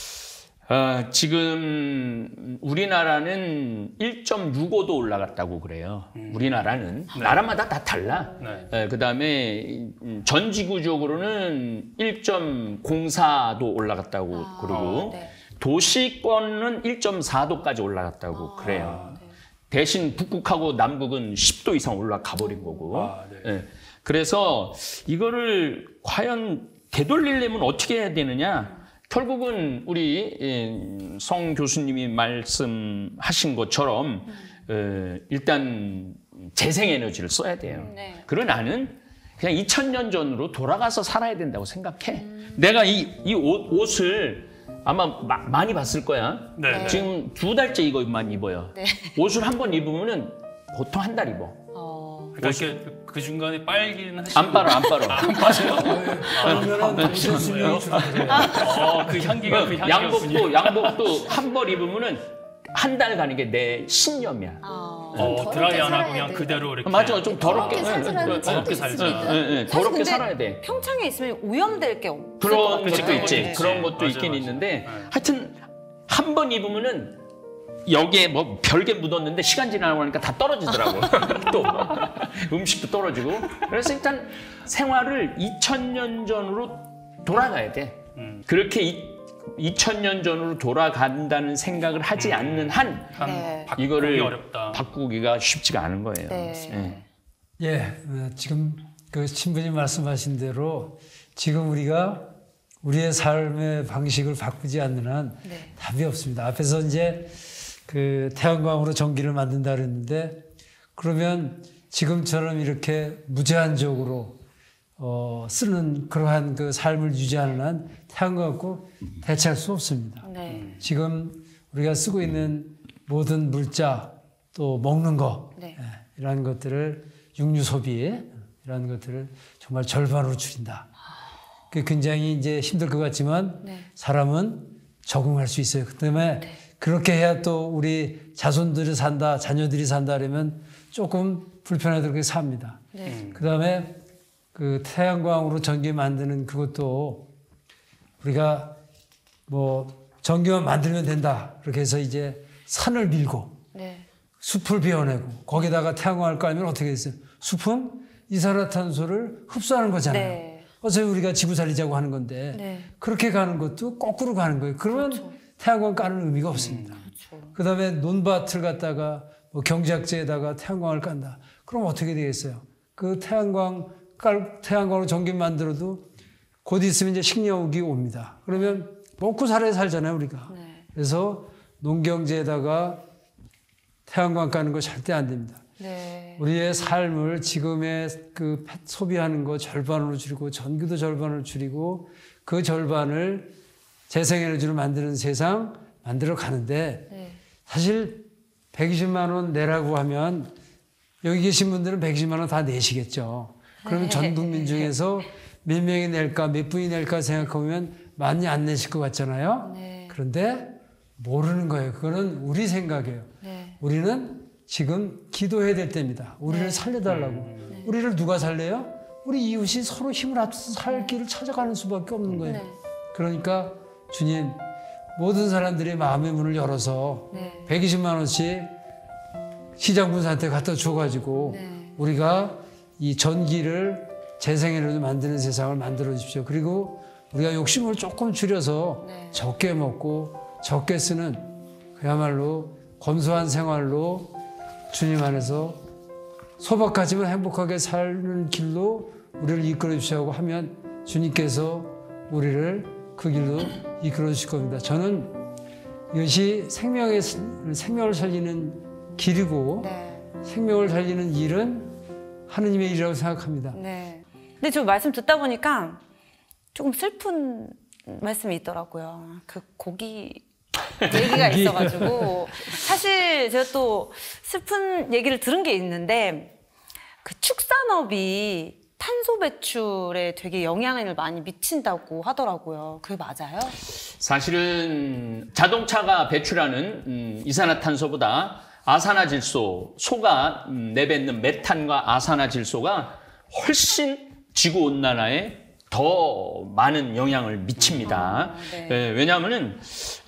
지금 우리나라는 1.65도 올라갔다고 그래요. 우리나라는 나라마다 다 달라. 그다음에 전 지구적으로는 1.04도 올라갔다고 그러고 도시권은 1.4도까지 올라갔다고 그래요. 대신 북극하고 남극은 10도 이상 올라가 버린 거고. 그래서 이거를 과연 되돌리려면 어떻게 해야 되느냐? 결국은 우리 성 교수님이 말씀하신 것처럼 일단 재생에너지를 써야 돼요. 그러나는 그냥 2000년 전으로 돌아가서 살아야 된다고 생각해. 내가 이 옷을 아마 많이 봤을 거야. 네. 지금 2달째 이것만 입어요. 네. 옷을 한 번 입으면은 보통 한 달 입어. 그러니까 이렇게 그 중간에 빨긴 하시고 안 빨아. 안 빠져요? 그러면은 당신 수명이 줄어들어요. 그 향기가 그 향기가 양복도 한 벌 입으면은 한 달 가는 게 내 신념이야. 드라이 안 하고 살아야 그냥 돼. 그대로 이렇게. 맞아, 좀 더럽게 살아야 더럽게 살자. 사실 더럽게 근데 살아야 돼. 평창에 있으면 오염될 게 없을 것 그런 같아요. 것도 있지. 네. 그런 것도 맞아요, 있긴 맞아요. 있는데 네. 하여튼 한 번 입으면은 여기에 뭐 별게 묻었는데 시간 지나고 나니까 다 떨어지더라고. 또 음식도 떨어지고. 그래서 일단 생활을 2000년 전으로 돌아가야 돼. 그렇게 2000년 전으로 돌아간다는 생각을 하지 않는 한 네. 이거를 어렵다. 바꾸기가 쉽지가 않은 거예요. 네. 예, 지금 그 신부님 말씀하신 대로 지금 우리가 우리의 삶의 방식을 바꾸지 않는 한 네. 답이 없습니다. 앞에서 이제 그 태양광으로 전기를 만든다 그랬는데 그러면 지금처럼 이렇게 무제한적으로 쓰는 그러한 그 삶을 유지하는 한 태양광 갖고 대체할 수 없습니다. 네. 지금 우리가 쓰고 있는 모든 물자 또 먹는 거 네. 이런 것들을 육류 소비 이런 것들을 정말 절반으로 줄인다. 그 굉장히 이제 힘들 것 같지만 네. 사람은 적응할 수 있어요. 그 때문에 그렇게 해야 또 우리 자손들이 산다, 자녀들이 산다 그러면 조금 불편하게 삽니다. 네. 그 다음에 그 태양광으로 전기 만드는 그것도 우리가 뭐 전기만 만들면 된다. 그렇게 해서 이제 산을 밀고 네. 숲을 베어내고 거기다가 태양광을 깔면 어떻게 됐어요? 숲은 이산화탄소를 흡수하는 거잖아요. 네. 어차피 우리가 지구 살리자고 하는 건데 네. 그렇게 가는 것도 거꾸로 가는 거예요. 그러면 태양광 까는 의미가 없습니다. 그렇죠. 그다음에 논밭을 갖다가 뭐 경작지에다가 태양광을 깐다. 그럼 어떻게 되겠어요? 그 태양광으로 전기 만들어도 곧 있으면 이제 식량이 옵니다. 그러면 먹고 살아야 살잖아요, 우리가. 네. 그래서 농경지에다가 태양광 까는 거 절대 안 됩니다. 네. 우리의 삶을 지금의 그 소비하는 거 절반으로 줄이고 전기도 절반으로 줄이고 그 절반을 재생에너지로 만드는 세상 만들어 가는데 네. 사실 120만 원 내라고 하면 여기 계신 분들은 120만 원 다 내시겠죠. 그러면 전 국민 중에서 몇 명이 낼까 몇 분이 낼까 생각해보면 많이 안 내실 것 같잖아요. 네. 그런데 모르는 거예요. 그거는 우리 생각이에요. 네. 우리는 지금 기도해야 될 때입니다. 우리를 살려달라고. 우리를 누가 살려요? 우리 이웃이 서로 힘을 합쳐서 살 길을 찾아가는 수밖에 없는 거예요. 네. 그러니까 주님 모든 사람들이 마음의 문을 열어서 네. 120만 원씩 시장분사한테 갖다 줘가지고 네. 우리가 이 전기를 재생에너지 만드는 세상을 만들어 주십시오. 그리고 우리가 욕심을 조금 줄여서 네. 적게 먹고 적게 쓰는 그야말로 검소한 생활로 주님 안에서 소박하지만 행복하게 사는 길로 우리를 이끌어 주시고 하면 주님께서 우리를 그 길로 이끌어 주실 겁니다. 저는 이것이 생명을 살리는 길이고 네. 생명을 살리는 일은 하느님의 일이라고 생각합니다. 네. 근데 저 말씀 듣다 보니까 조금 슬픈 말씀이 있더라고요. 그 고기 얘기가 있어가지고 사실 제가 또 슬픈 얘기를 들은 게 있는데 그 축산업이 탄소 배출에 되게 영향을 많이 미친다고 하더라고요. 그게 맞아요? 사실은 자동차가 배출하는 이산화탄소보다 아산화질소, 소가 내뱉는 메탄과 아산화질소가 훨씬 지구온난화에 더 많은 영향을 미칩니다. 네. 왜냐하면은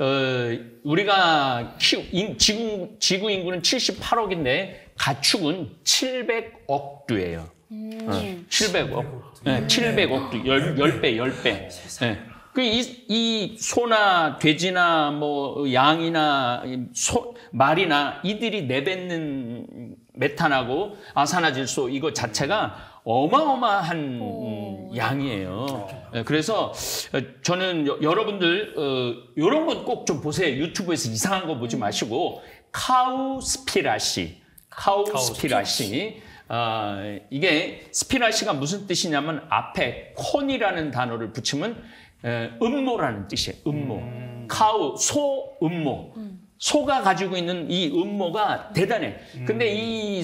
우리가 지구 인구는 78억인데 가축은 700억두예요. 700억. 네, 700억두. 10배. 네. 이 소나 돼지나 뭐 양이나 말이나 이들이 내뱉는 메탄하고 아산화질소 이거 자체가 어마어마한 양이에요. 그래서 저는 여러분들 이런 건 꼭 좀 보세요. 유튜브에서 이상한 거 보지 마시고 카우스피라시 이게 스피라시가 무슨 뜻이냐면 앞에 콘이라는 단어를 붙이면 음모라는 뜻이에요. 음모. 카우, 소, 음모. 소가 가지고 있는 이 음모가 대단해. 근데 이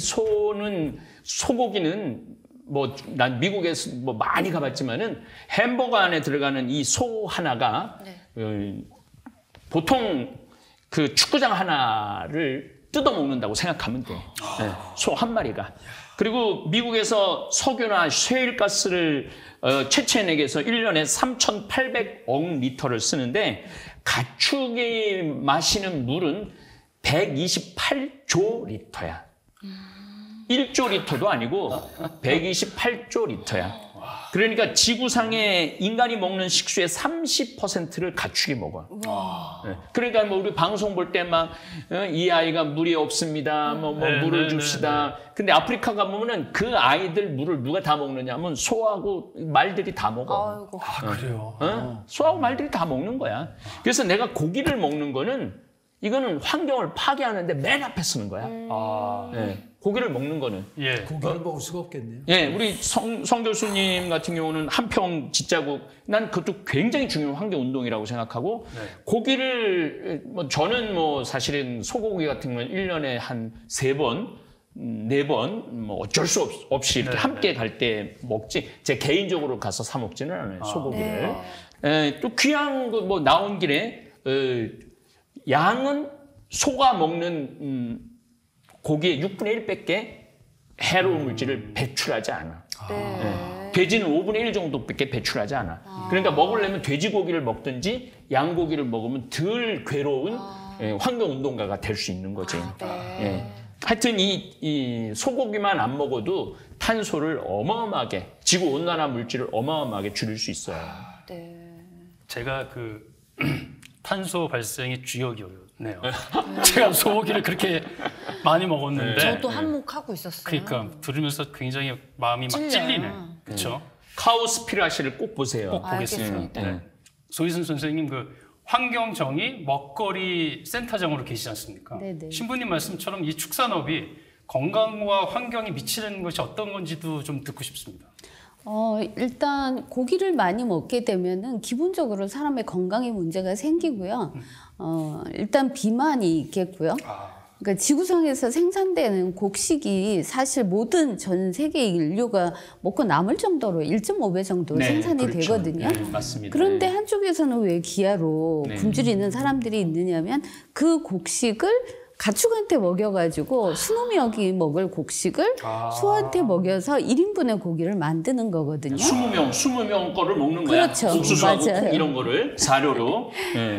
소고기는 난 미국에서 많이 가봤지만은 햄버거 안에 들어가는 이 소 하나가 보통 그 축구장 하나를 뜯어먹는다고 생각하면 돼. 소 한 마리가. 그리고 미국에서 석유나 셰일가스를 체첸에게서 1년에 3,800억 리터를 쓰는데 가축이 마시는 물은 128조 리터야. 1조 리터도 아니고 128조 리터야. 그러니까 지구상의 인간이 먹는 식수의 30%를 가축이 먹어. 그러니까 우리 방송 볼 때 막 이 아이가 물이 없습니다. 물을 줍시다. 근데 아프리카 가보면은 그 아이들 물을 누가 다 먹느냐면 소하고 말들이 다 먹어. 그래요? 소하고 말들이 다 먹는 거야. 그래서 내가 고기를 먹는 거는 이거는 환경을 파괴하는데 맨 앞에 쓰는 거야. 고기를 먹는 거는. 고기를 먹을 수가 없겠네요. 우리 성 교수님 같은 경우는 한평 짓자국, 난 그것도 굉장히 중요한 환경 운동이라고 생각하고, 고기를, 저는 사실은 소고기 같은 경우는 1년에 한 3번, 4번, 어쩔 수 없이 이렇게 함께 갈 때 먹지, 제 개인적으로 가서 사 먹지는 않아요, 소고기를. 또 귀한 거 나온 길에, 양은 소가 먹는 고기의 6분의 1밖에 해로운 물질을 배출하지 않아. 돼지는 5분의 1 정도밖에 배출하지 않아. 그러니까 먹으려면 돼지고기를 먹든지 양고기를 먹으면 덜 괴로운 환경운동가가 될 수 있는 거지. 하여튼 이 소고기만 안 먹어도 탄소를 어마어마하게, 지구온난화 물질을 어마어마하게 줄일 수 있어요. 제가 그 탄소 발생의 주역이었네요. 제가 소고기를 그렇게 많이 먹었는데 저도 한몫하고 있었어요. 그러니까 들으면서 굉장히 마음이 막 찔리네. 그렇죠? 카우스피라시를 꼭 보세요. 꼭 보겠습니다. 소희순 선생님 그 환경정의 먹거리 센터장으로 계시지 않습니까? 네네. 신부님 말씀처럼 이 축산업이 건강과 환경에 미치는 것이 어떤 건지도 좀 듣고 싶습니다. 일단 고기를 많이 먹게 되면은 기본적으로 사람의 건강에 문제가 생기고요. 일단 비만이 있겠고요. 그러니까 지구상에서 생산되는 곡식이 사실 모든 전 세계 인류가 먹고 남을 정도로 1.5배 정도 생산이 되거든요. 맞습니다. 그런데 한쪽에서는 왜 기아로 굶주리는 사람들이 있느냐면 그 곡식을 가축한테 먹여가지고 수놈이 먹을 곡식을 소한테 먹여서 1인분의 고기를 만드는 거거든요. 20명 거를 먹는 거야. 그렇죠. 옥수수하고 맞아요. 콩 이런 거를 사료로.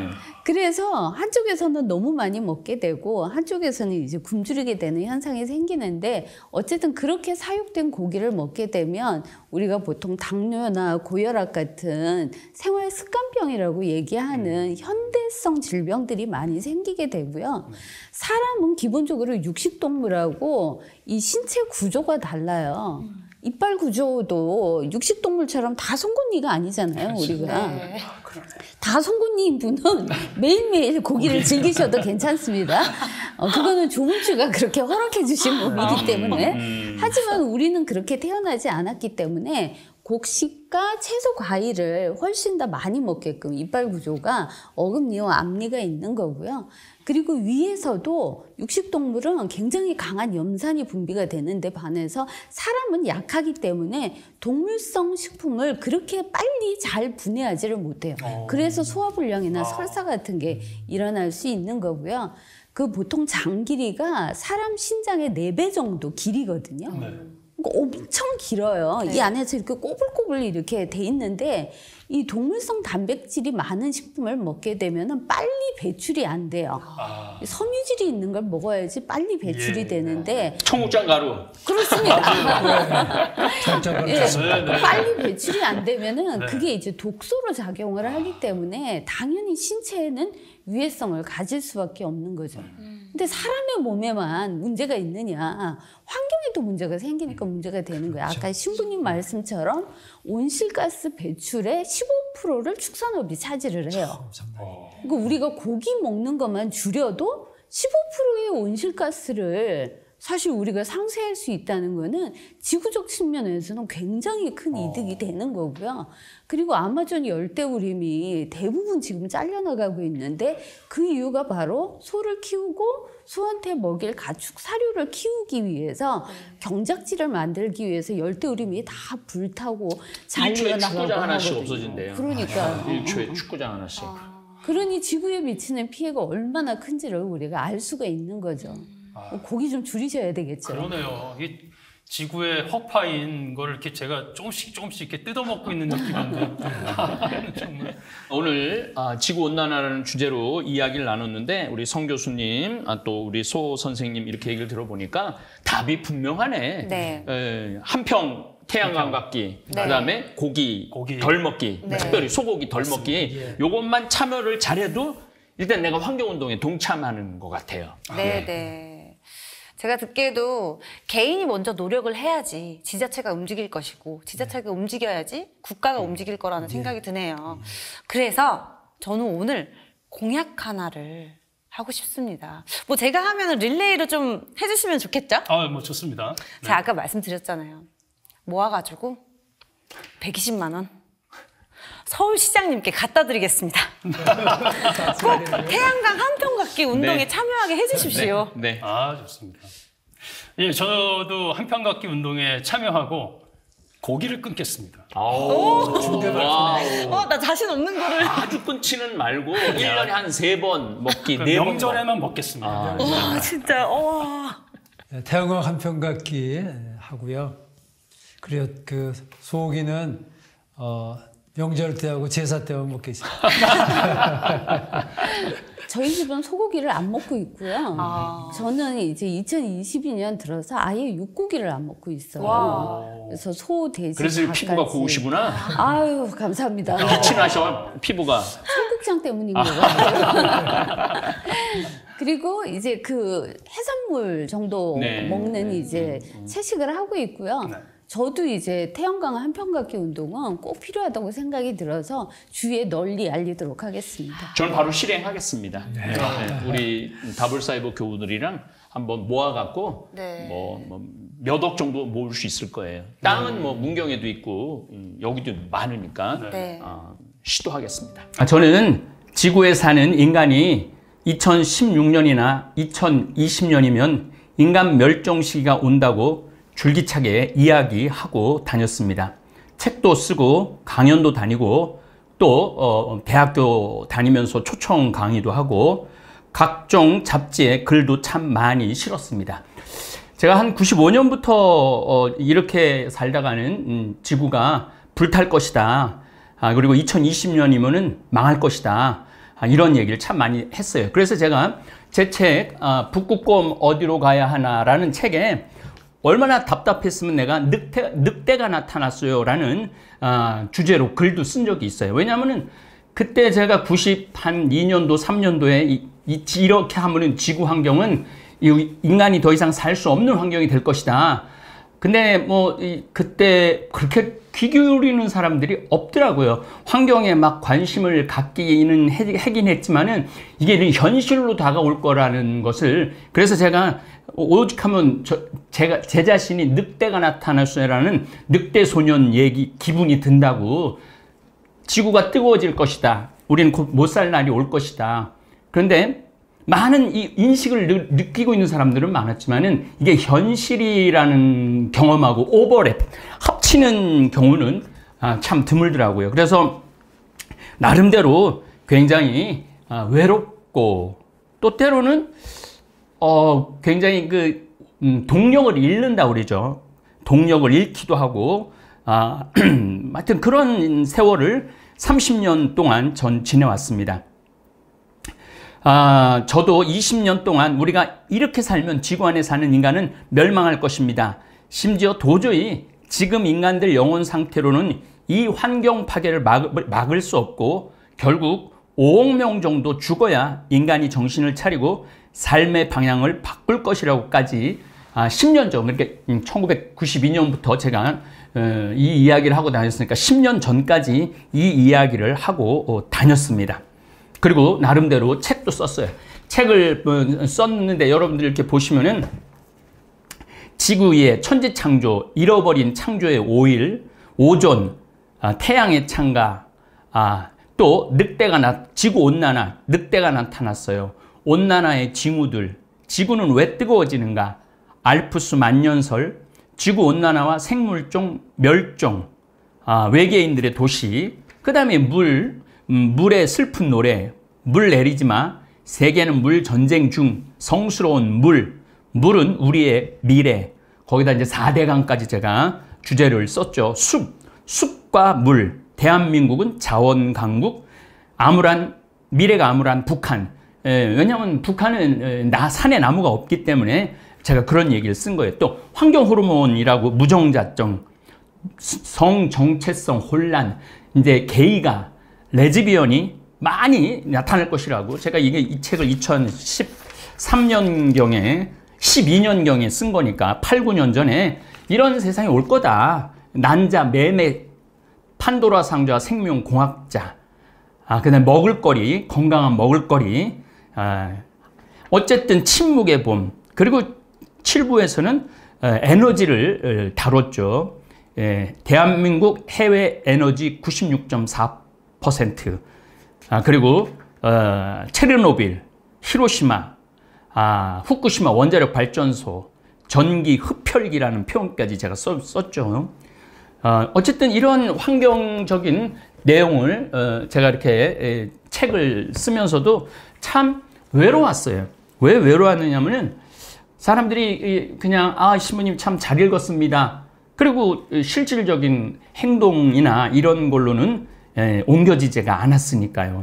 그래서 한쪽에서는 너무 많이 먹게 되고 한쪽에서는 이제 굶주리게 되는 현상이 생기는데 어쨌든 그렇게 사육된 고기를 먹게 되면 우리가 보통 당뇨나 고혈압 같은 생활 습관병이라고 얘기하는 현대성 질병들이 많이 생기게 되고요. 사람은 기본적으로 육식동물하고 이 신체 구조가 달라요. 이빨 구조도 육식동물처럼 다 송곳니가 아니잖아요, 우리가. 다 송곳니인 분은 매일매일 고기를 즐기셔도 괜찮습니다. 그거는 조문주가 그렇게 허락해 주신 몸이기 때문에. 하지만 우리는 그렇게 태어나지 않았기 때문에 곡식과 채소 과일을 훨씬 더 많이 먹게끔 이빨 구조가 어금니와 앞니가 있는 거고요. 그리고 위에서도 육식동물은 굉장히 강한 염산이 분비가 되는데 반해서 사람은 약하기 때문에 동물성 식품을 그렇게 빨리 잘 분해하지를 못해요. 그래서 소화불량이나 설사 같은 게 일어날 수 있는 거고요. 그 보통 장 길이가 사람 신장의 4배 정도 길이거든요. 그러니까 엄청 길어요. 이 안에서 이렇게 꼬불꼬불 이렇게 돼 있는데 이 동물성 단백질이 많은 식품을 먹게 되면 빨리 배출이 안 돼요. 섬유질이 있는 걸 먹어야지 빨리 배출이 되는데 청국장 가루. 그렇습니다. 청국장 빨리 배출이 안 되면은 그게 이제 독소로 작용을 하기 때문에 당연히 신체에는 유해성을 가질 수밖에 없는 거죠. 근데 사람의 몸에만 문제가 있느냐, 환경에도 문제가 생기니까 문제가 되는 거예요. 아까 신부님 말씀처럼 온실가스 배출의 15%를 축산업이 차지를 해요. 그러니까 우리가 고기 먹는 것만 줄여도 15%의 온실가스를 사실 우리가 상쇄할 수 있다는 거는 지구적 측면에서는 굉장히 큰 이득이 되는 거고요. 그리고 아마존 열대우림이 대부분 지금 잘려나가고 있는데 그 이유가 바로 소를 키우고 소한테 먹일 가축 사료를 키우기 위해서 경작지를 만들기 위해서 열대우림이 다 불타고 일초에 잘려나가고 축구장 하나씩 하거든요. 없어진대요. 그러니까. 일초에 축구장 하나씩. 그러니 지구에 미치는 피해가 얼마나 큰지를 우리가 알 수가 있는 거죠. 고기 좀 줄이셔야 되겠죠. 그러네요. 이 지구의 허파인 거를 이렇게 제가 조금씩 이렇게 뜯어먹고 있는 느낌인데 정말. 오늘 지구 온난화라는 주제로 이야기를 나눴는데 우리 성 교수님 또 우리 소 선생님 이렇게 얘기를 들어보니까 답이 분명하네. 네. 한평 태양광각기, 네. 그다음에 고기 덜 먹기, 네. 특별히 소고기 덜 먹기, 요것만 참여를 잘해도 일단 내가 환경운동에 동참하는 것 같아요. 네. 제가 듣기에도 개인이 먼저 노력을 해야지 지자체가 움직일 것이고 지자체가 움직여야지 국가가 움직일 거라는 생각이 드네요. 그래서 저는 오늘 공약 하나를 하고 싶습니다. 뭐 제가 하면 릴레이로 좀 해주시면 좋겠죠? 뭐 좋습니다. 제가 아까 말씀드렸잖아요. 모아가지고 120만 원 서울시장님께 갖다 드리겠습니다. 꼭 태양광 한평각기 운동에 참여하게 해주십시오. 네. 좋습니다. 예, 저도 한평각기 운동에 참여하고 고기를 끊겠습니다. 나 자신 없는 거를. 아주 끊지는 말고 1년에 한 3번 먹기, 4번. 명절에만 먹겠습니다. 와, 진짜. 태양광 한평각기 하고요. 그리고 그 소고기는 명절 때하고 제사 때만 먹겠습니다. 저희 집은 소고기를 안 먹고 있고요. 저는 이제 2022년 들어서 아예 육고기를 안 먹고 있어요. 와. 그래서 소, 돼지, 그래서 닭까지. 피부가 고우시구나. 아유, 감사합니다. 빛이 나셔, 피부가. 청국장 때문인 것 같아요. 그리고 이제 그 해산물 정도 먹는 이제 채식을 하고 있고요. 저도 이제 태양광 한평각기 운동은 꼭 필요하다고 생각이 들어서 주위에 널리 알리도록 하겠습니다. 저는 바로 실행하겠습니다. 우리 다불사이버 교우들이랑 한번 모아갖고 몇 억 정도 모을 수 있을 거예요. 땅은 뭐 문경에도 있고 여기도 많으니까 시도하겠습니다. 저는 지구에 사는 인간이 2016년이나 2020년이면 인간 멸종 시기가 온다고 줄기차게 이야기하고 다녔습니다. 책도 쓰고 강연도 다니고 또 대학교 다니면서 초청 강의도 하고 각종 잡지에 글도 참 많이 실었습니다. 제가 한 95년부터 이렇게 살다가는 지구가 불탈 것이다. 그리고 2020년이면은 망할 것이다. 이런 얘기를 참 많이 했어요. 그래서 제가 제 책 북극곰 어디로 가야 하나라는 책에 얼마나 답답했으면 내가 늑대가 나타났어요 라는 주제로 글도 쓴 적이 있어요. 왜냐하면 그때 제가 92년도 3년도에 이렇게 하면은 지구 환경은 인간이 더 이상 살 수 없는 환경이 될 것이다. 근데 뭐 그때 그렇게 귀 기울이는 사람들이 없더라고요. 환경에 막 관심을 갖기는 하긴 했지만은 이게 현실로 다가올 거라는 것을, 그래서 제가 오죽하면 제 자신이 늑대가 나타났어요라는 늑대 소년 얘기 기분이 든다고. 지구가 뜨거워질 것이다. 우리는 곧 못 살 날이 올 것이다. 그런데 많은 이 인식을 느끼고 있는 사람들은 많았지만은 이게 현실이라는 경험하고 오버랩, 합치는 경우는 참 드물더라고요. 그래서 나름대로 굉장히 외롭고 또 때로는 굉장히 동력을 잃는다 그러죠. 동력을 잃기도 하고, 하여튼 그런 세월을 30년 동안 전 지내왔습니다. 저도 20년 동안 우리가 이렇게 살면 지구 안에 사는 인간은 멸망할 것입니다. 심지어 도저히 지금 인간들 영혼 상태로는 이 환경 파괴를 막을 수 없고 결국 5억 명 정도 죽어야 인간이 정신을 차리고 삶의 방향을 바꿀 것이라고까지 10년 전, 그러니까 1992년부터 제가 이 이야기를 하고 다녔으니까 10년 전까지 이 이야기를 하고 다녔습니다. 그리고 나름대로 책도 썼어요. 책을 썼는데 여러분들 이렇게 보시면은 지구 위의 천지창조, 잃어버린 창조의 5일, 오존, 태양의 창가, 또 지구온난화, 늑대가 나타났어요. 온난화의 징후들, 지구는 왜 뜨거워지는가, 알프스 만년설, 지구온난화와 생물종 멸종, 외계인들의 도시, 그 다음에 물의 슬픈 노래, 물 내리지 마, 세계는 물 전쟁 중, 성스러운 물은 우리의 미래, 거기다 이제 4대강까지 제가 주제를 썼죠. 숲과 물, 대한민국은 자원 강국, 미래가 암울한 북한. 왜냐하면 북한은 산에 나무가 없기 때문에 제가 그런 얘기를 쓴 거예요. 또 환경 호르몬이라고 무정자증, 성 정체성 혼란, 이제 게이가, 레즈비언이 많이 나타날 것이라고 제가 이 책을 2013년경에 12년경에 쓴 거니까 8, 9년 전에 이런 세상이 올 거다. 난자, 매매, 판도라 상자와 생명공학자, 그다음에 먹을거리, 건강한 먹을거리, 어쨌든 침묵의 봄, 그리고 7부에서는 에너지를 다뤘죠. 대한민국 해외 에너지 96.4%, 그리고 체르노빌, 히로시마, 후쿠시마 원자력 발전소, 전기 흡혈기라는 표현까지 제가 썼죠. 어쨌든 이런 환경적인 내용을 제가 이렇게 책을 쓰면서도 참 외로웠어요. 왜 외로웠느냐면은 사람들이 그냥 신부님 참 잘 읽었습니다. 그리고 실질적인 행동이나 이런 걸로는 옮겨지지가 않았으니까요.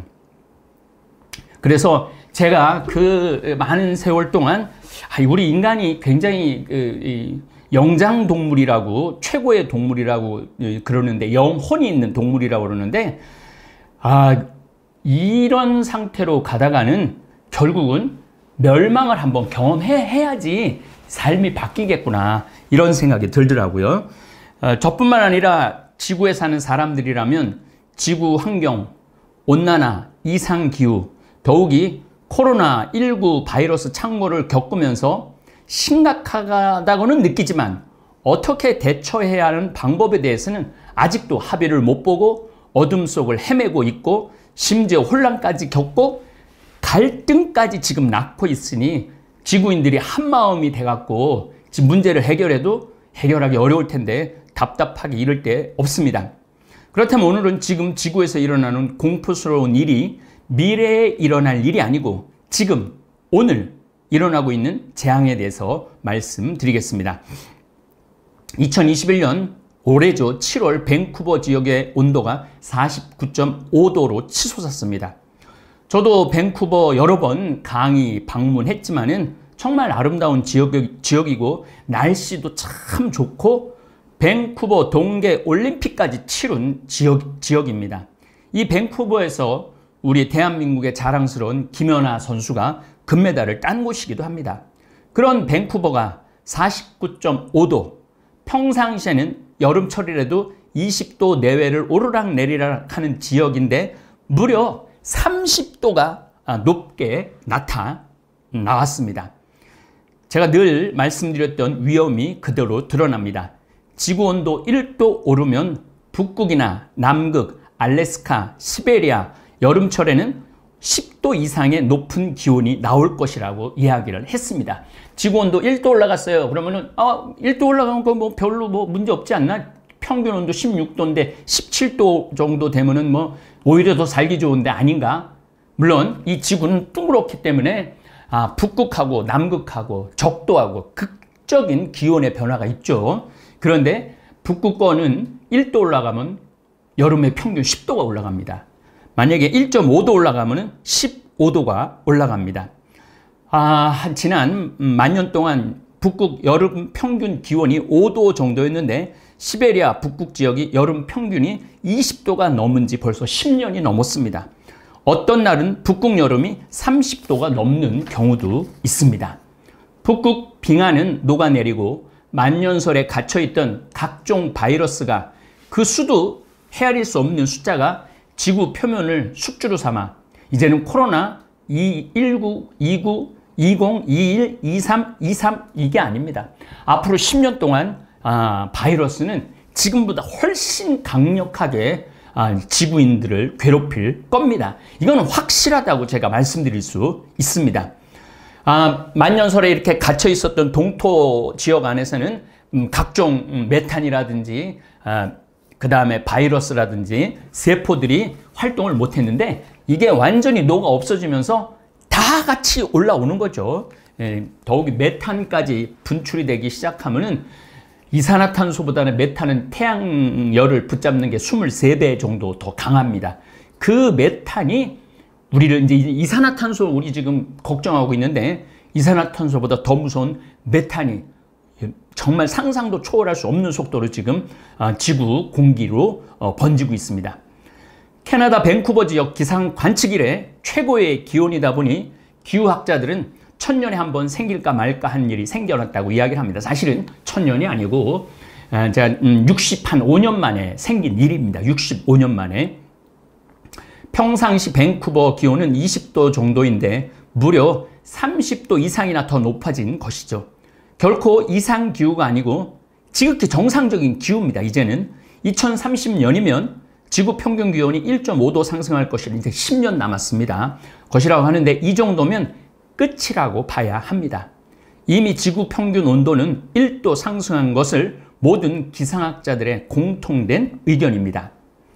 그래서 제가 그 많은 세월 동안 우리 인간이 굉장히 영장 동물이라고, 최고의 동물이라고 그러는데, 영혼이 있는 동물이라고 그러는데, 이런 상태로 가다가는 결국은 멸망을 한번 경험해야지 삶이 바뀌겠구나, 이런 생각이 들더라고요. 저뿐만 아니라 지구에 사는 사람들이라면 지구 환경, 온난화, 이상기후, 더욱이 코로나19 바이러스 창궐을 겪으면서 심각하다고는 느끼지만 어떻게 대처해야 하는 방법에 대해서는 아직도 합의를 못 보고 어둠 속을 헤매고 있고, 심지어 혼란까지 겪고 갈등까지 지금 낳고 있으니 지구인들이 한마음이 돼갖고 지금 문제를 해결해도 해결하기 어려울 텐데 답답하게 이럴 데 없습니다. 그렇다면 오늘은 지금 지구에서 일어나는 공포스러운 일이 미래에 일어날 일이 아니고 지금, 오늘 일어나고 있는 재앙에 대해서 말씀드리겠습니다. 2021년 올해죠. 7월 밴쿠버 지역의 온도가 49.5도로 치솟았습니다. 저도 밴쿠버 여러 번 강의 방문했지만은 정말 아름다운 지역이고 날씨도 참 좋고 밴쿠버 동계 올림픽까지 치룬 지역입니다. 이 밴쿠버에서 우리 대한민국의 자랑스러운 김연아 선수가 금메달을 딴 곳이기도 합니다. 그런 밴쿠버가 49.5도, 평상시에는 여름철이라도 20도 내외를 오르락내리락 하는 지역인데 무려 30도가 높게 나왔습니다. 제가 늘 말씀드렸던 위험이 그대로 드러납니다. 지구온도 1도 오르면 북극이나 남극, 알래스카, 시베리아, 여름철에는 10도 이상의 높은 기온이 나올 것이라고 이야기를 했습니다. 지구온도 1도 올라갔어요. 그러면은 1도 올라간 거 뭐 별로 뭐 문제 없지 않나? 평균 온도 16도인데 17도 정도 되면은 뭐 오히려 더 살기 좋은데 아닌가? 물론 이 지구는 둥그렇기 때문에 북극하고 남극하고 적도하고 극적인 기온의 변화가 있죠. 그런데 북극권은 1도 올라가면 여름에 평균 10도가 올라갑니다. 만약에 1.5도 올라가면 15도가 올라갑니다. 지난 만년 동안 북극 여름 평균 기온이 5도 정도였는데 시베리아 북극 지역이 여름 평균이 20도가 넘은 지 벌써 10년이 넘었습니다. 어떤 날은 북극 여름이 30도가 넘는 경우도 있습니다. 북극 빙하는 녹아내리고 만년설에 갇혀있던 각종 바이러스가 그 수도 헤아릴 수 없는 숫자가 지구 표면을 숙주로 삼아 이제는 코로나 19, 29, 20, 21, 23, 23 이게 아닙니다. 앞으로 10년 동안 바이러스는 지금보다 훨씬 강력하게 지구인들을 괴롭힐 겁니다. 이거는 확실하다고 제가 말씀드릴 수 있습니다. 만년설에 이렇게 갇혀 있었던 동토 지역 안에서는 각종 메탄이라든지 그 다음에 바이러스라든지 세포들이 활동을 못했는데 이게 완전히 녹아 없어지면서 다 같이 올라오는 거죠. 더욱이 메탄까지 분출이 되기 시작하면은 이산화탄소보다는 메탄은 태양열을 붙잡는 게 23배 정도 더 강합니다. 그 메탄이 우리를 이제 이산화탄소 우리 지금 걱정하고 있는데 이산화탄소보다 더 무서운 메탄이 정말 상상도 초월할 수 없는 속도로 지금 지구 공기로 번지고 있습니다. 캐나다 밴쿠버 지역 기상 관측 이래 최고의 기온이다 보니 기후학자들은 1000년에 한 번 생길까 말까 한 일이 생겨났다고 이야기를 합니다. 사실은 1000년이 아니고 제가 65년 만에 생긴 일입니다. 65년 만에. 평상시 밴쿠버 기온은 20도 정도인데 무려 30도 이상이나 더 높아진 것이죠. 결코 이상기후가 아니고 지극히 정상적인 기후입니다. 이제는 2030년이면 지구 평균 기온이 1.5도 상승할 것이라 이제 10년 남았습니다. 것이라고 하는데 이 정도면 끝이라고 봐야 합니다. 이미 지구 평균 온도는 1도 상승한 것을 모든 기상학자들의 공통된 의견입니다.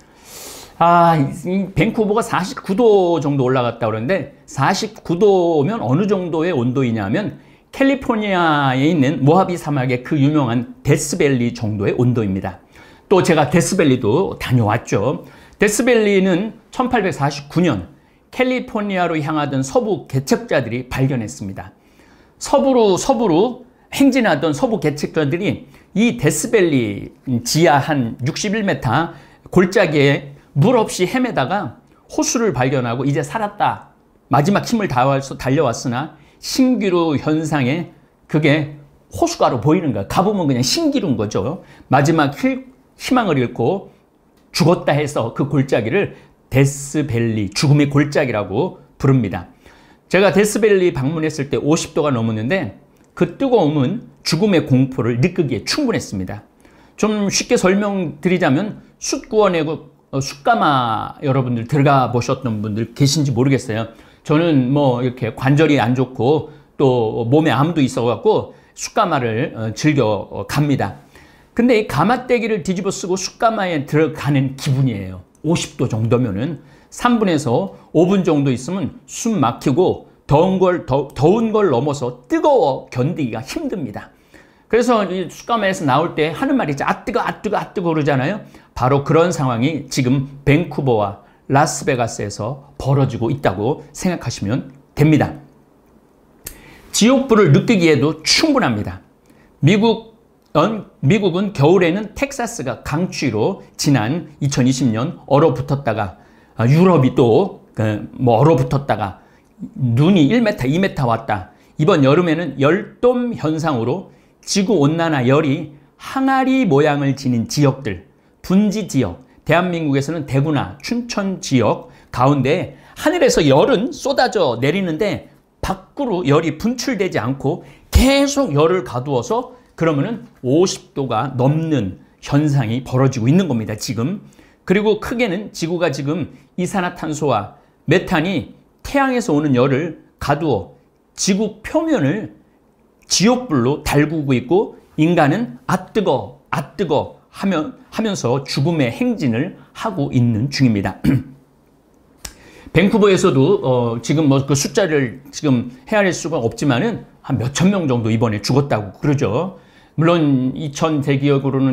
이 밴쿠버가 49도 정도 올라갔다고 그러는데 49도면 어느 정도의 온도이냐면 캘리포니아에 있는 모하비 사막의 그 유명한 데스밸리 정도의 온도입니다. 또 제가 데스밸리도 다녀왔죠. 데스밸리는 1849년 캘리포니아로 향하던 서부 개척자들이 발견했습니다. 서부로 행진하던 서부 개척자들이 이 데스밸리 지하 한 61m 골짜기에 물 없이 헤매다가 호수를 발견하고 이제 살았다. 마지막 힘을 다해서 달려왔으나 신기루 현상에 그게 호수가로 보이는 거야. 가보면 그냥 신기루인 거죠. 마지막 희망을 잃고 죽었다 해서 그 골짜기를 데스밸리, 죽음의 골짜기라고 부릅니다. 제가 데스밸리 방문했을 때 50도가 넘었는데 그 뜨거움은 죽음의 공포를 느끼기에 충분했습니다. 좀 쉽게 설명드리자면 숯 구워내고 숯가마 여러분들 들어가 보셨던 분들 계신지 모르겠어요. 저는 뭐 이렇게 관절이 안 좋고 또 몸에 암도 있어갖고 숯가마를 즐겨 갑니다. 근데 이 가마떼기를 뒤집어 쓰고 숯가마에 들어가는 기분이에요. 50도 정도면은 3분에서 5분 정도 있으면 숨 막히고 더운 걸 넘어서 뜨거워 견디기가 힘듭니다. 그래서 이 숯가마에서 나올 때 하는 말이 있죠. 아 뜨거 그러잖아요. 바로 그런 상황이 지금 밴쿠버와 라스베가스에서 벌어지고 있다고 생각하시면 됩니다. 지옥불을 느끼기에도 충분합니다. 미국은 겨울에는 텍사스가 강추위로 지난 2020년 얼어붙었다가 유럽이 또 얼어붙었다가 눈이 1m, 2m 왔다. 이번 여름에는 열돔 현상으로 지구온난화 열이 항아리 모양을 지닌 지역들, 분지 지역, 대한민국에서는 대구나 춘천 지역 가운데 하늘에서 열은 쏟아져 내리는데 밖으로 열이 분출되지 않고 계속 열을 가두어서 그러면은 50도가 넘는 현상이 벌어지고 있는 겁니다, 지금. 그리고 크게는 지구가 지금 이산화탄소와 메탄이 태양에서 오는 열을 가두어 지구 표면을 지옥불로 달구고 있고 인간은 아 뜨거 하면서 죽음의 행진을 하고 있는 중입니다. 밴쿠버에서도 지금 뭐 그 숫자를 지금 헤아릴 수가 없지만은 한 몇천 명 정도 이번에 죽었다고 그러죠. 물론 2000제 기억으로는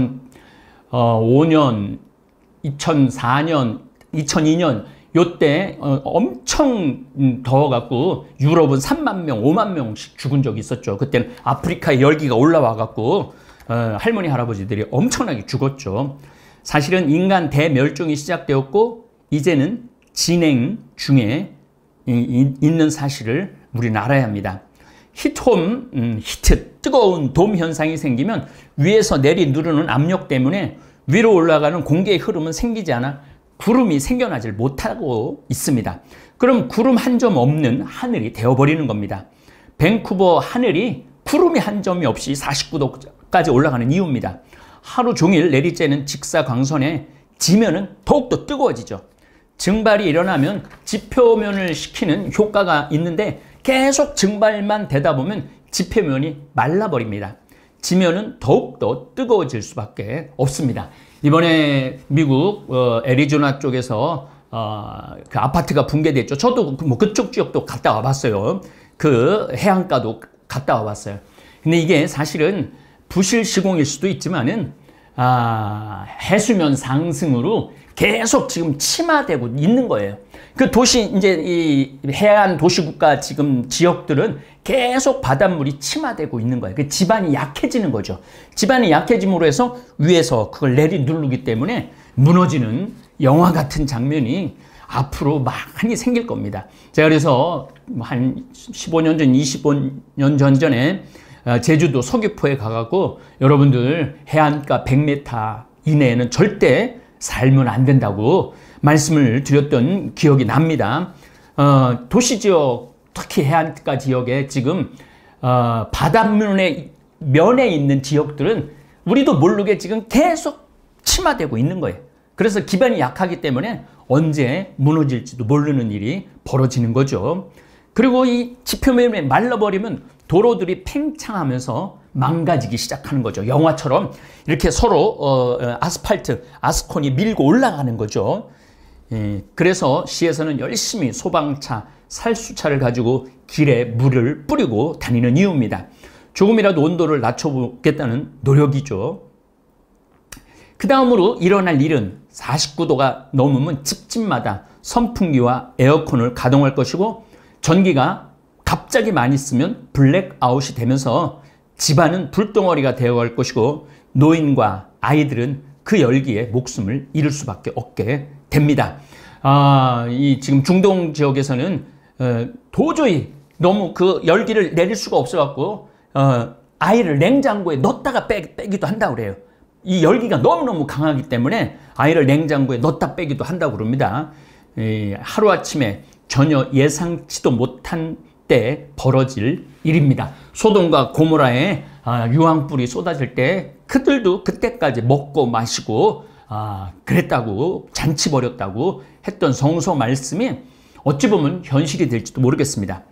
2005년, 2004년, 2002년 요때 엄청 더워갖고 유럽은 3만 명, 5만 명씩 죽은 적이 있었죠. 그때는 아프리카의 열기가 올라와갖고 할머니, 할아버지들이 엄청나게 죽었죠. 사실은 인간 대멸종이 시작되었고 이제는 진행 중에 있는 사실을 우리는 알아야 합니다. 히트, 뜨거운 돔 현상이 생기면 위에서 내리 누르는 압력 때문에 위로 올라가는 공기의 흐름은 생기지 않아 구름이 생겨나질 못하고 있습니다. 그럼 구름 한 점 없는 하늘이 되어버리는 겁니다. 밴쿠버 하늘이 구름이 한 점이 없이 49도까지 올라가는 이유입니다. 하루 종일 내리쬐는 직사광선에 지면은 더욱더 뜨거워지죠. 증발이 일어나면 지표면을 식히는 효과가 있는데 계속 증발만 되다 보면 지표면이 말라버립니다. 지면은 더욱더 뜨거워질 수밖에 없습니다. 이번에 미국 애리조나 쪽에서 그 아파트가 붕괴됐죠. 저도 뭐 그쪽 지역도 갔다 와봤어요. 그 해안가도 갔다 와봤어요. 근데 이게 사실은 부실 시공일 수도 있지만은 해수면 상승으로 계속 지금 침하되고 있는 거예요. 그 도시, 이제 이 해안 도시국가 지금 지역들은 계속 바닷물이 침하되고 있는 거예요. 그 지반이 약해지는 거죠. 지반이 약해짐으로 해서 위에서 그걸 누르기 때문에 무너지는 영화 같은 장면이 앞으로 많이 생길 겁니다. 제가 그래서 한 15년 전, 25년 전에 제주도 서귀포에 가갖고 여러분들 해안가 100m 이내에는 절대 살면 안 된다고 말씀을 드렸던 기억이 납니다. 도시 지역, 특히 해안가 지역에 지금 바닷면에 있는 지역들은 우리도 모르게 지금 계속 침하되고 있는 거예요. 그래서 기반이 약하기 때문에 언제 무너질지도 모르는 일이 벌어지는 거죠. 그리고 이 지표면이 말라버리면 도로들이 팽창하면서 망가지기 시작하는 거죠. 영화처럼 이렇게 서로 아스팔트, 아스콘이 밀고 올라가는 거죠. 그래서 시에서는 열심히 소방차, 살수차를 가지고 길에 물을 뿌리고 다니는 이유입니다. 조금이라도 온도를 낮춰보겠다는 노력이죠. 그 다음으로 일어날 일은 49도가 넘으면 집집마다 선풍기와 에어컨을 가동할 것이고 전기가 갑자기 많이 쓰면 블랙아웃이 되면서 집안은 불덩어리가 되어갈 것이고 노인과 아이들은 그 열기에 목숨을 잃을 수밖에 없게 됩니다. 이 지금 중동 지역에서는 도저히 너무 그 열기를 내릴 수가 없어갖고 아이를 냉장고에 넣었다가 빼기도 한다고 그래요. 이 열기가 너무너무 강하기 때문에 아이를 냉장고에 넣었다 빼기도 한다고 그럽니다. 하루아침에 전혀 예상치도 못한 때 벌어질 일입니다. 소돔과 고모라에 유황불이 쏟아질 때 그들도 그때까지 먹고 마시고 그랬다고 잔치 벌였다고 했던 성서 말씀이 어찌 보면 현실이 될지도 모르겠습니다.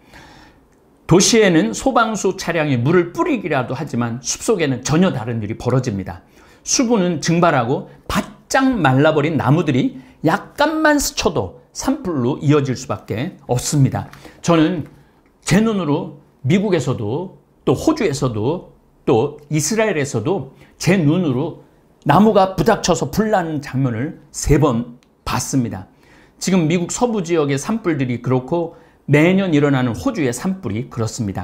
도시에는 소방수 차량이 물을 뿌리기라도 하지만 숲속에는 전혀 다른 일이 벌어집니다. 수분은 증발하고 바짝 말라버린 나무들이 약간만 스쳐도 산불로 이어질 수밖에 없습니다. 저는 제 눈으로 미국에서도 또 호주에서도 또 이스라엘에서도 제 눈으로 나무가 부닥쳐서 불나는 장면을 3번 봤습니다. 지금 미국 서부 지역의 산불들이 그렇고 매년 일어나는 호주의 산불이 그렇습니다.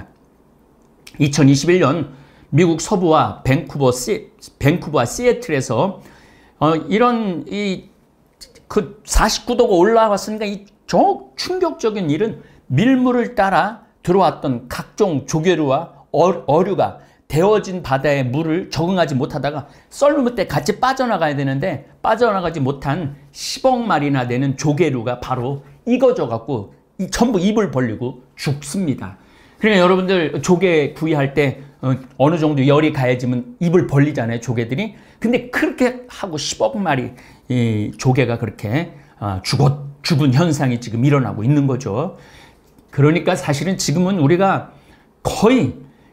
2021년 미국 서부와 밴쿠버와 시애틀에서 이런 그 49도가 올라왔으니까 이 충격적인 일은 밀물을 따라 들어왔던 각종 조개류와 어류가 데워진 바다의 물을 적응하지 못하다가 썰물 때 같이 빠져나가야 되는데 빠져나가지 못한 10억 마리나 되는 조개류가 바로 익어져 갖고 전부 입을 벌리고 죽습니다. 그러니까 여러분들 조개 구이할 때 어느 정도 열이 가해지면 입을 벌리잖아요, 조개들이. 근데 그렇게 하고 10억 마리 조개가 그렇게 죽은 현상이 지금 일어나고 있는 거죠. 그러니까 사실은 지금은 우리가 거의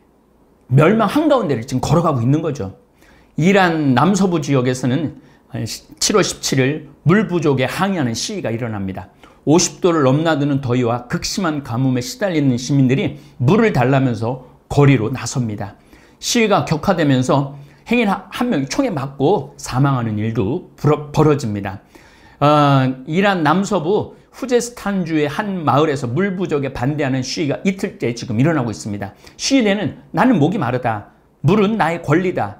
멸망 한가운데를 지금 걸어가고 있는 거죠. 이란 남서부 지역에서는 7월 17일 물 부족에 항의하는 시위가 일어납니다. 50도를 넘나드는 더위와 극심한 가뭄에 시달리는 시민들이 물을 달라면서 거리로 나섭니다. 시위가 격화되면서 행인 한 명이 총에 맞고 사망하는 일도 벌어집니다. 이란 남서부 후제스탄주의 한 마을에서 물 부족에 반대하는 시위가 이틀째 지금 일어나고 있습니다. 시위대는 나는 목이 마르다. 물은 나의 권리다.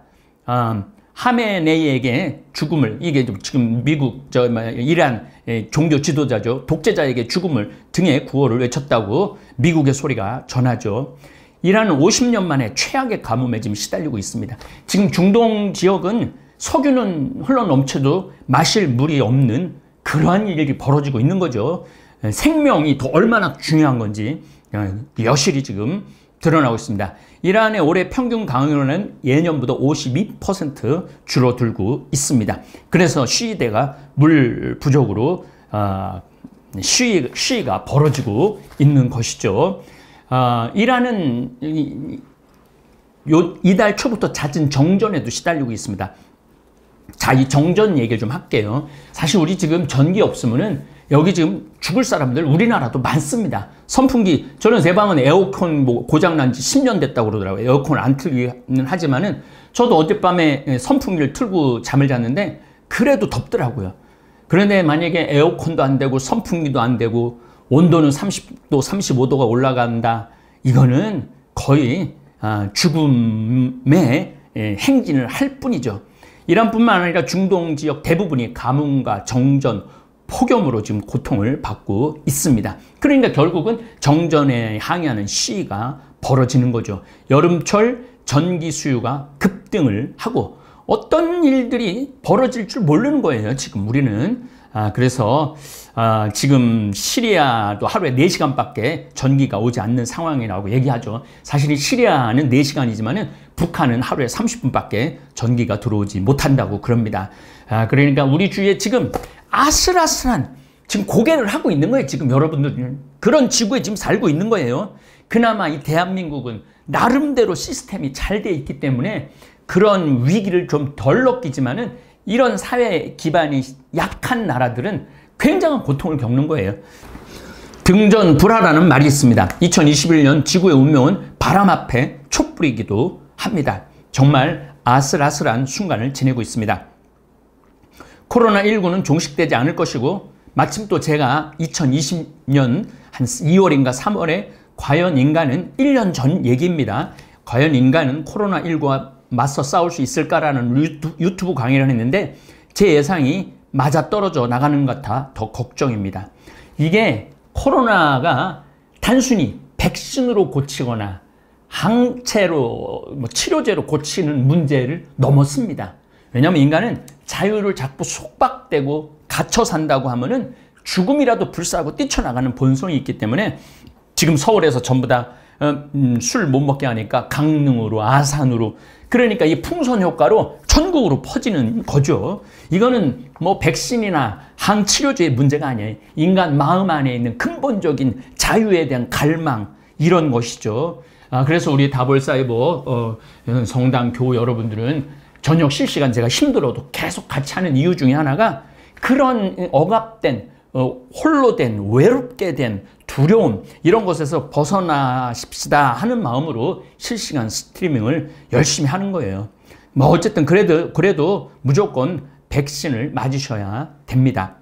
하메네이에게 죽음을, 이게 지금 미국, 이란 종교 지도자죠. 독재자에게 죽음을 등에 구호를 외쳤다고 미국의 소리가 전하죠. 이란은 50년 만에 최악의 가뭄에 지금 시달리고 있습니다. 지금 중동 지역은 석유는 흘러 넘쳐도 마실 물이 없는 그러한 일이 벌어지고 있는 거죠. 생명이 더 얼마나 중요한 건지 여실히 지금 드러나고 있습니다. 이란의 올해 평균 강우량은 예년보다 52% 줄어들고 있습니다. 그래서 시위대가 물 부족으로 시위가 벌어지고 있는 것이죠. 이란은 이달 초부터 잦은 정전에도 시달리고 있습니다. 자, 이 정전 얘기를 좀 할게요. 사실 우리 지금 전기 없으면은 여기 지금 죽을 사람들 우리나라도 많습니다. 선풍기, 저는 제 방은 에어컨 뭐 고장난 지 10년 됐다고 그러더라고요. 에어컨을 안 틀기는 하지만은 저도 어젯밤에 선풍기를 틀고 잠을 잤는데 그래도 덥더라고요. 그런데 만약에 에어컨도 안 되고 선풍기도 안 되고 온도는 30도, 35도가 올라간다. 이거는 거의 죽음의 행진을 할 뿐이죠. 이란뿐만 아니라 중동 지역 대부분이 가뭄과 정전, 폭염으로 지금 고통을 받고 있습니다. 그러니까 결국은 정전에 항의하는 시위가 벌어지는 거죠. 여름철 전기 수요가 급등을 하고 어떤 일들이 벌어질 줄 모르는 거예요. 지금 우리는. 그래서 지금 시리아도 하루에 4시간밖에 전기가 오지 않는 상황이라고 얘기하죠. 사실 시리아는 4시간이지만은 북한은 하루에 30분밖에 전기가 들어오지 못한다고 그럽니다. 그러니까 우리 주위에 지금 아슬아슬한 지금 고개를 하고 있는 거예요. 지금 여러분들은 그런 지구에 지금 살고 있는 거예요. 그나마 이 대한민국은 나름대로 시스템이 잘 돼 있기 때문에 그런 위기를 좀 덜 느끼지만은 이런 사회 기반이 약한 나라들은 굉장한 고통을 겪는 거예요. 등전불하라는 말이 있습니다. 2021년 지구의 운명은 바람 앞에 촛불이기도 합니다. 정말 아슬아슬한 순간을 지내고 있습니다. 코로나19는 종식되지 않을 것이고 마침 또 제가 2020년 한 2월인가 3월에 과연 인간은 1년 전 얘기입니다. 과연 인간은 코로나19와 맞서 싸울 수 있을까라는 유튜브 강의를 했는데 제 예상이 맞아떨어져 나가는 것 같아 더 걱정입니다. 이게 코로나가 단순히 백신으로 고치거나 항체로 치료제로 고치는 문제를 넘었습니다. 왜냐하면 인간은 자유를 자꾸 속박되고 갇혀 산다고 하면은 죽음이라도 불사하고 뛰쳐나가는 본성이 있기 때문에 지금 서울에서 전부 다 술 못 먹게 하니까 강릉으로 아산으로 그러니까 이 풍선 효과로 전국으로 퍼지는 거죠. 이거는 뭐 백신이나 항치료제의 문제가 아니에요. 인간 마음 안에 있는 근본적인 자유에 대한 갈망 이런 것이죠. 그래서 우리 다볼사이버 성당 교우 여러분들은 저녁 실시간 제가 힘들어도 계속 같이 하는 이유 중에 하나가 그런 억압된 홀로 된 외롭게 된 두려움 이런 것에서 벗어나십시다 하는 마음으로 실시간 스트리밍을 열심히 하는 거예요. 뭐 어쨌든 그래도 무조건 백신을 맞으셔야 됩니다.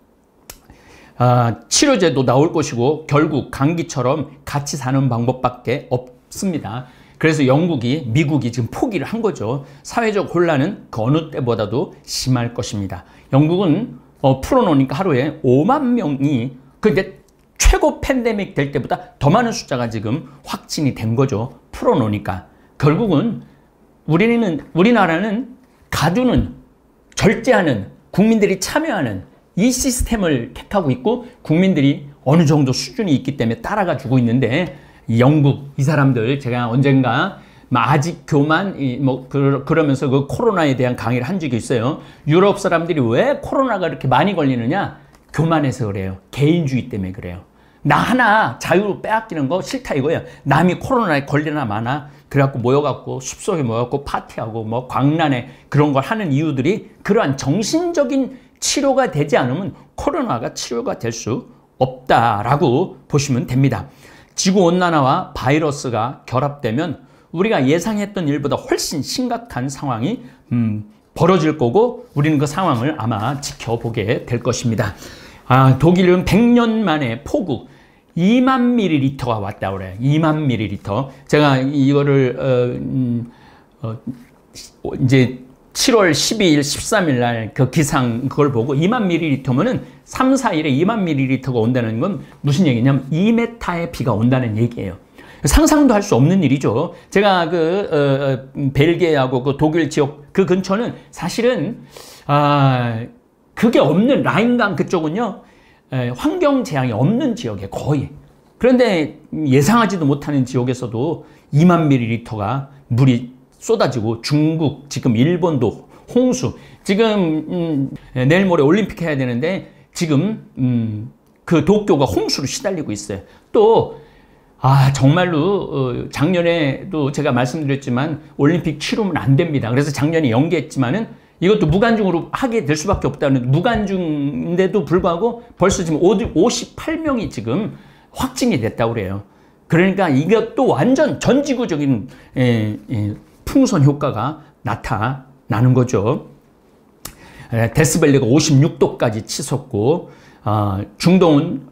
치료제도 나올 것이고 결국 감기처럼 같이 사는 방법밖에 없습니다. 그래서 미국이 지금 포기를 한 거죠. 사회적 혼란은 그 어느 때보다도 심할 것입니다. 영국은 풀어놓으니까 하루에 5만 명이 근데 최고 팬데믹 될 때보다 더 많은 숫자가 지금 확진이 된 거죠. 풀어놓으니까. 결국은 우리나라는 가두는 절제하는 국민들이 참여하는 이 시스템을 택하고 있고 국민들이 어느 정도 수준이 있기 때문에 따라가 주고 있는데 영국 이 사람들 제가 언젠가 아직 교만 그러면서 그 코로나에 대한 강의를 한 적이 있어요. 유럽 사람들이 왜 코로나가 이렇게 많이 걸리느냐? 교만해서 그래요. 개인주의 때문에 그래요. 나 하나 자유로 빼앗기는 거 싫다 이거예요. 남이 코로나에 걸리나 마나 그래갖고 모여갖고 숲속에 모여갖고 파티하고 뭐 광란에 그런 걸 하는 이유들이 그러한 정신적인 치료가 되지 않으면 코로나가 치료가 될 수 없다라고 보시면 됩니다. 지구온난화와 바이러스가 결합되면 우리가 예상했던 일보다 훨씬 심각한 상황이 벌어질 거고 우리는 그 상황을 아마 지켜보게 될 것입니다. 독일은 100년 만에 폭우 2만 ml가 왔다 그래요. 2만 ml. 제가 이거를 이제 7월 12일, 13일 날 그 기상 그걸 보고 2만 ml면은 3, 4일에 2만 ml가 온다는 건 무슨 얘기냐면 2m의 비가 온다는 얘기예요. 상상도 할 수 없는 일이죠. 제가 벨기에하고 그 독일 지역 그 근처는 사실은 그게 없는 라인강 그쪽은요 환경 재앙이 없는 지역에 거의 그런데 예상하지도 못하는 지역에서도 2만 ml가 물이 쏟아지고 중국, 지금 일본도 홍수, 지금 내일 모레 올림픽 해야 되는데 지금 그 도쿄가 홍수로 시달리고 있어요. 또 정말로 작년에도 제가 말씀드렸지만 올림픽 치르면 안 됩니다. 그래서 작년에 연기했지만은 이것도 무관중으로 하게 될 수밖에 없다는, 무관중인데도 불구하고 벌써 지금 58명이 지금 확진이 됐다고 그래요. 그러니까 이것도 완전 전지구적인 풍선 효과가 나타나는 거죠. 데스밸리가 56도까지 치솟고, 중동은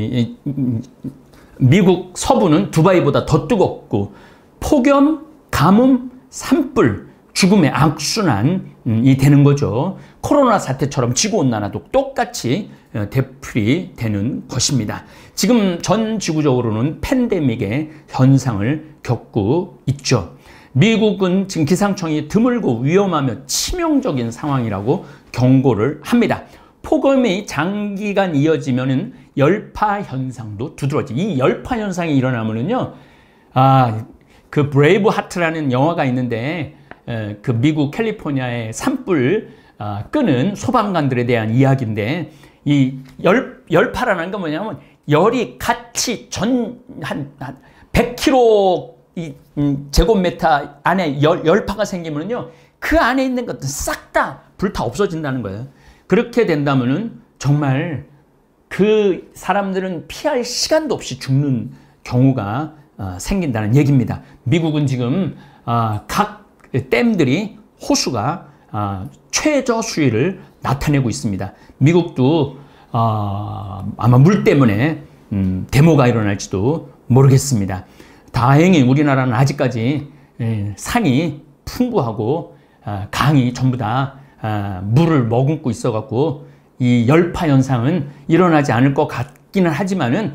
미국 서부는 두바이보다 더 뜨겁고, 폭염, 가뭄, 산불, 죽음의 악순환이 되는 거죠. 코로나 사태처럼 지구온난화도 똑같이 되풀이 되는 것입니다. 지금 전 지구적으로는 팬데믹의 현상을 겪고 있죠. 미국은 지금 기상청이 드물고 위험하며 치명적인 상황이라고 경고를 합니다. 폭염이 장기간 이어지면은 열파 현상도 두드러지. 이 열파 현상이 일어나면은요, 그 브레이브 하트라는 영화가 있는데, 그 미국 캘리포니아의 산불 끄는 소방관들에 대한 이야기인데, 이 열파라는 건 뭐냐면 열이 같이 한 100km 제곱미터 안에 열파가 생기면요, 그 안에 있는 것들 싹 다 불타 없어진다는 거예요. 그렇게 된다면은 정말 그 사람들은 피할 시간도 없이 죽는 경우가 생긴다는 얘기입니다. 미국은 지금 각 댐들이 호수가 최저 수위를 나타내고 있습니다. 미국도 아마 물 때문에 데모가 일어날지도 모르겠습니다. 다행히 우리나라는 아직까지 산이 풍부하고 강이 전부 다 물을 머금고 있어갖고 이 열파 현상은 일어나지 않을 것 같기는 하지만은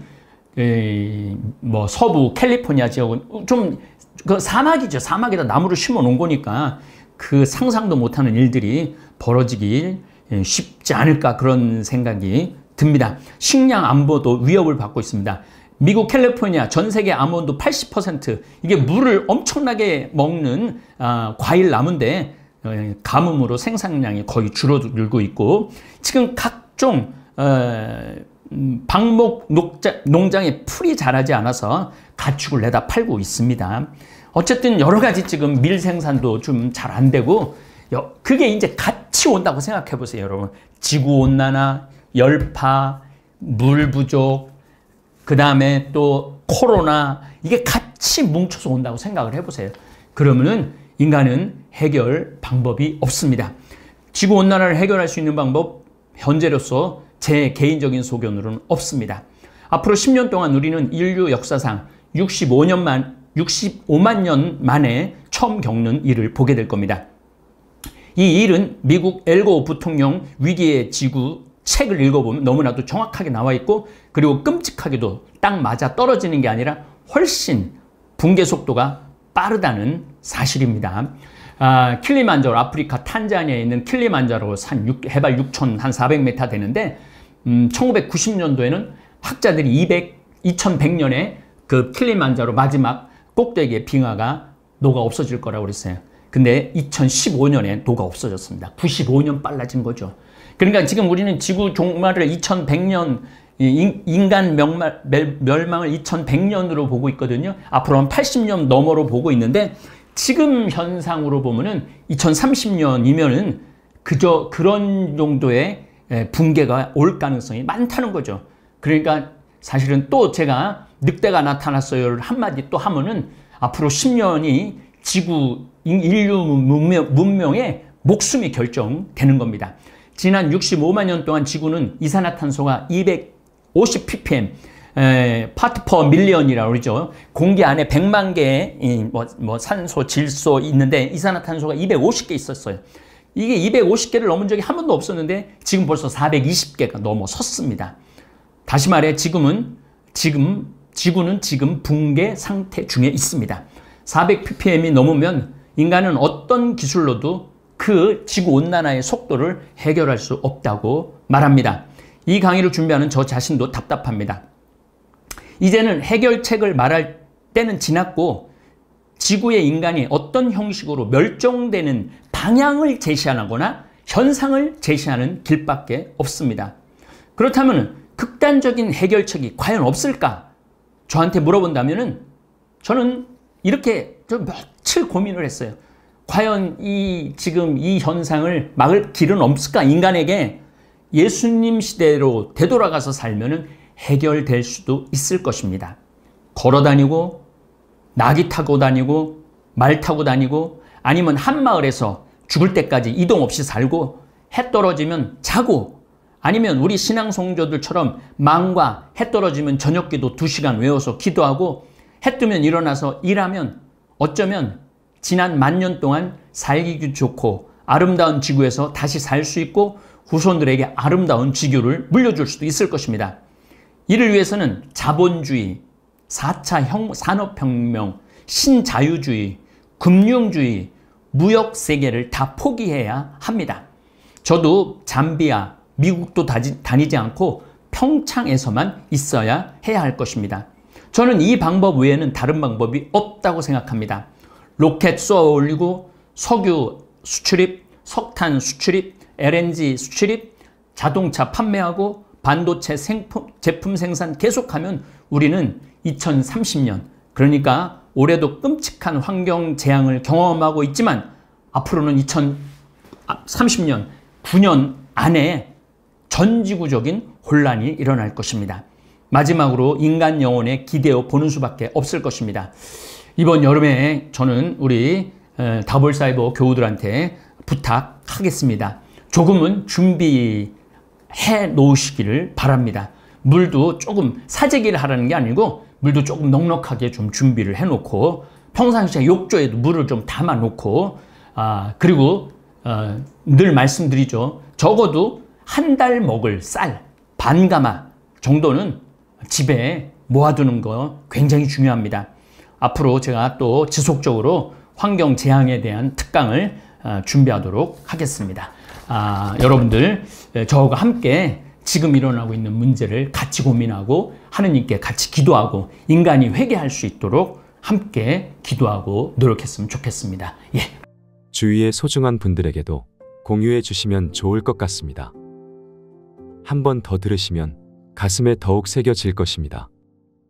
뭐 서부 캘리포니아 지역은 좀 그 사막이죠. 사막에다 나무를 심어 놓은 거니까 그 상상도 못하는 일들이 벌어지기 쉽지 않을까, 그런 생각이 듭니다. 식량 안보도 위협을 받고 있습니다. 미국 캘리포니아 전 세계 아몬드 80%, 이게 물을 엄청나게 먹는 과일 나무인데 가뭄으로 생산량이 거의 줄어들고 있고, 지금 각종 방목 농장에 풀이 자라지 않아서 가축을 내다 팔고 있습니다. 어쨌든 여러 가지 지금 밀 생산도 좀 잘 안 되고, 그게 이제 같이 온다고 생각해 보세요, 여러분. 지구온난화, 열파, 물 부족, 그 다음에 또 코로나, 이게 같이 뭉쳐서 온다고 생각을 해보세요. 그러면은 인간은 해결 방법이 없습니다. 지구온난화를 해결할 수 있는 방법, 현재로서 제 개인적인 소견으로는 없습니다. 앞으로 10년 동안 우리는 인류 역사상 65만 년 만에 처음 겪는 일을 보게 될 겁니다. 이 일은 미국 엘고 부통령 위기의 지구 책을 읽어보면 너무나도 정확하게 나와 있고, 그리고 끔찍하게도 딱 맞아 떨어지는 게 아니라 훨씬 붕괴 속도가 빠르다는 사실입니다. 킬리만자로, 아프리카 탄자니아에 있는 킬리만자로 산 해발 6,400m 되는데 1990년도에는 학자들이 2100년에 그 킬리만자로 마지막 꼭대기의 빙하가 녹아 없어질 거라고 그랬어요. 근데 2015년에 녹아 없어졌습니다. 95년 빨라진 거죠. 그러니까 지금 우리는 지구 종말을 2100년, 인간 멸망을 2100년으로 보고 있거든요. 앞으로는 80년 너머로 보고 있는데, 지금 현상으로 보면은 2030년이면은 그저 그런 정도의 붕괴가 올 가능성이 많다는 거죠. 그러니까 사실은 또 제가 늑대가 나타났어요를 한마디 또 하면은 앞으로 10년이 지구 인류 문명의 목숨이 결정되는 겁니다. 지난 65만 년 동안 지구는 이산화탄소가 250 ppm, 파트 퍼 밀리언이라고 그러죠. 공기 안에 100만 개의 산소, 질소 있는데 이산화탄소가 250개 있었어요. 이게 250개를 넘은 적이 한 번도 없었는데 지금 벌써 420개가 넘어섰습니다. 다시 말해 지구는 지금 붕괴 상태 중에 있습니다. 400 ppm이 넘으면 인간은 어떤 기술로도 그 지구온난화의 속도를 해결할 수 없다고 말합니다. 이 강의를 준비하는 저 자신도 답답합니다. 이제는 해결책을 말할 때는 지났고 지구의 인간이 어떤 형식으로 멸종되는 방향을 제시하거나 현상을 제시하는 길밖에 없습니다. 그렇다면 극단적인 해결책이 과연 없을까? 저한테 물어본다면은 저는 이렇게 좀 며칠 고민을 했어요. 과연 지금 이 현상을 막을 길은 없을까? 인간에게 예수님 시대로 되돌아가서 살면은 해결될 수도 있을 것입니다. 걸어 다니고, 나귀 타고 다니고, 말 타고 다니고, 아니면 한 마을에서 죽을 때까지 이동 없이 살고, 해 떨어지면 자고, 아니면 우리 신앙 성도들처럼 망과 해 떨어지면 저녁 기도 2시간 외워서 기도하고, 해 뜨면 일어나서 일하면 어쩌면 지난 10,000년 동안 살기 좋고 아름다운 지구에서 다시 살 수 있고 후손들에게 아름다운 지구를 물려줄 수도 있을 것입니다. 이를 위해서는 자본주의, 4차 산업혁명, 신자유주의, 금융주의, 무역세계를 다 포기해야 합니다. 저도 잠비아, 미국도 다니지 않고 평창에서만 있어야 해야 할 것입니다. 저는 이 방법 외에는 다른 방법이 없다고 생각합니다. 로켓 쏘아 올리고 석유 수출입, 석탄 수출입, LNG 수출입, 자동차 판매하고 반도체 제품 생산 계속하면 우리는 2030년, 그러니까 올해도 끔찍한 환경 재앙을 경험하고 있지만 앞으로는 2030년, 9년 안에 전지구적인 혼란이 일어날 것입니다. 마지막으로 인간 영혼에 기대어 보는 수밖에 없을 것입니다. 이번 여름에 저는 우리 다볼사이버 교우들한테 부탁하겠습니다. 조금은 준비해 놓으시기를 바랍니다. 물도 조금 사재기를 하라는 게 아니고 물도 조금 넉넉하게 좀 준비를 해놓고 평상시에 욕조에도 물을 좀 담아 놓고 그리고 늘 말씀드리죠. 적어도 한 달 먹을 쌀 반가마 정도는 집에 모아두는 거 굉장히 중요합니다. 앞으로 제가 또 지속적으로 환경 재앙에 대한 특강을 준비하도록 하겠습니다. 여러분들 저와 함께 지금 일어나고 있는 문제를 같이 고민하고 하느님께 같이 기도하고 인간이 회개할 수 있도록 함께 기도하고 노력했으면 좋겠습니다. 예. 주위의 소중한 분들에게도 공유해 주시면 좋을 것 같습니다. 한 번 더 들으시면 가슴에 더욱 새겨질 것입니다.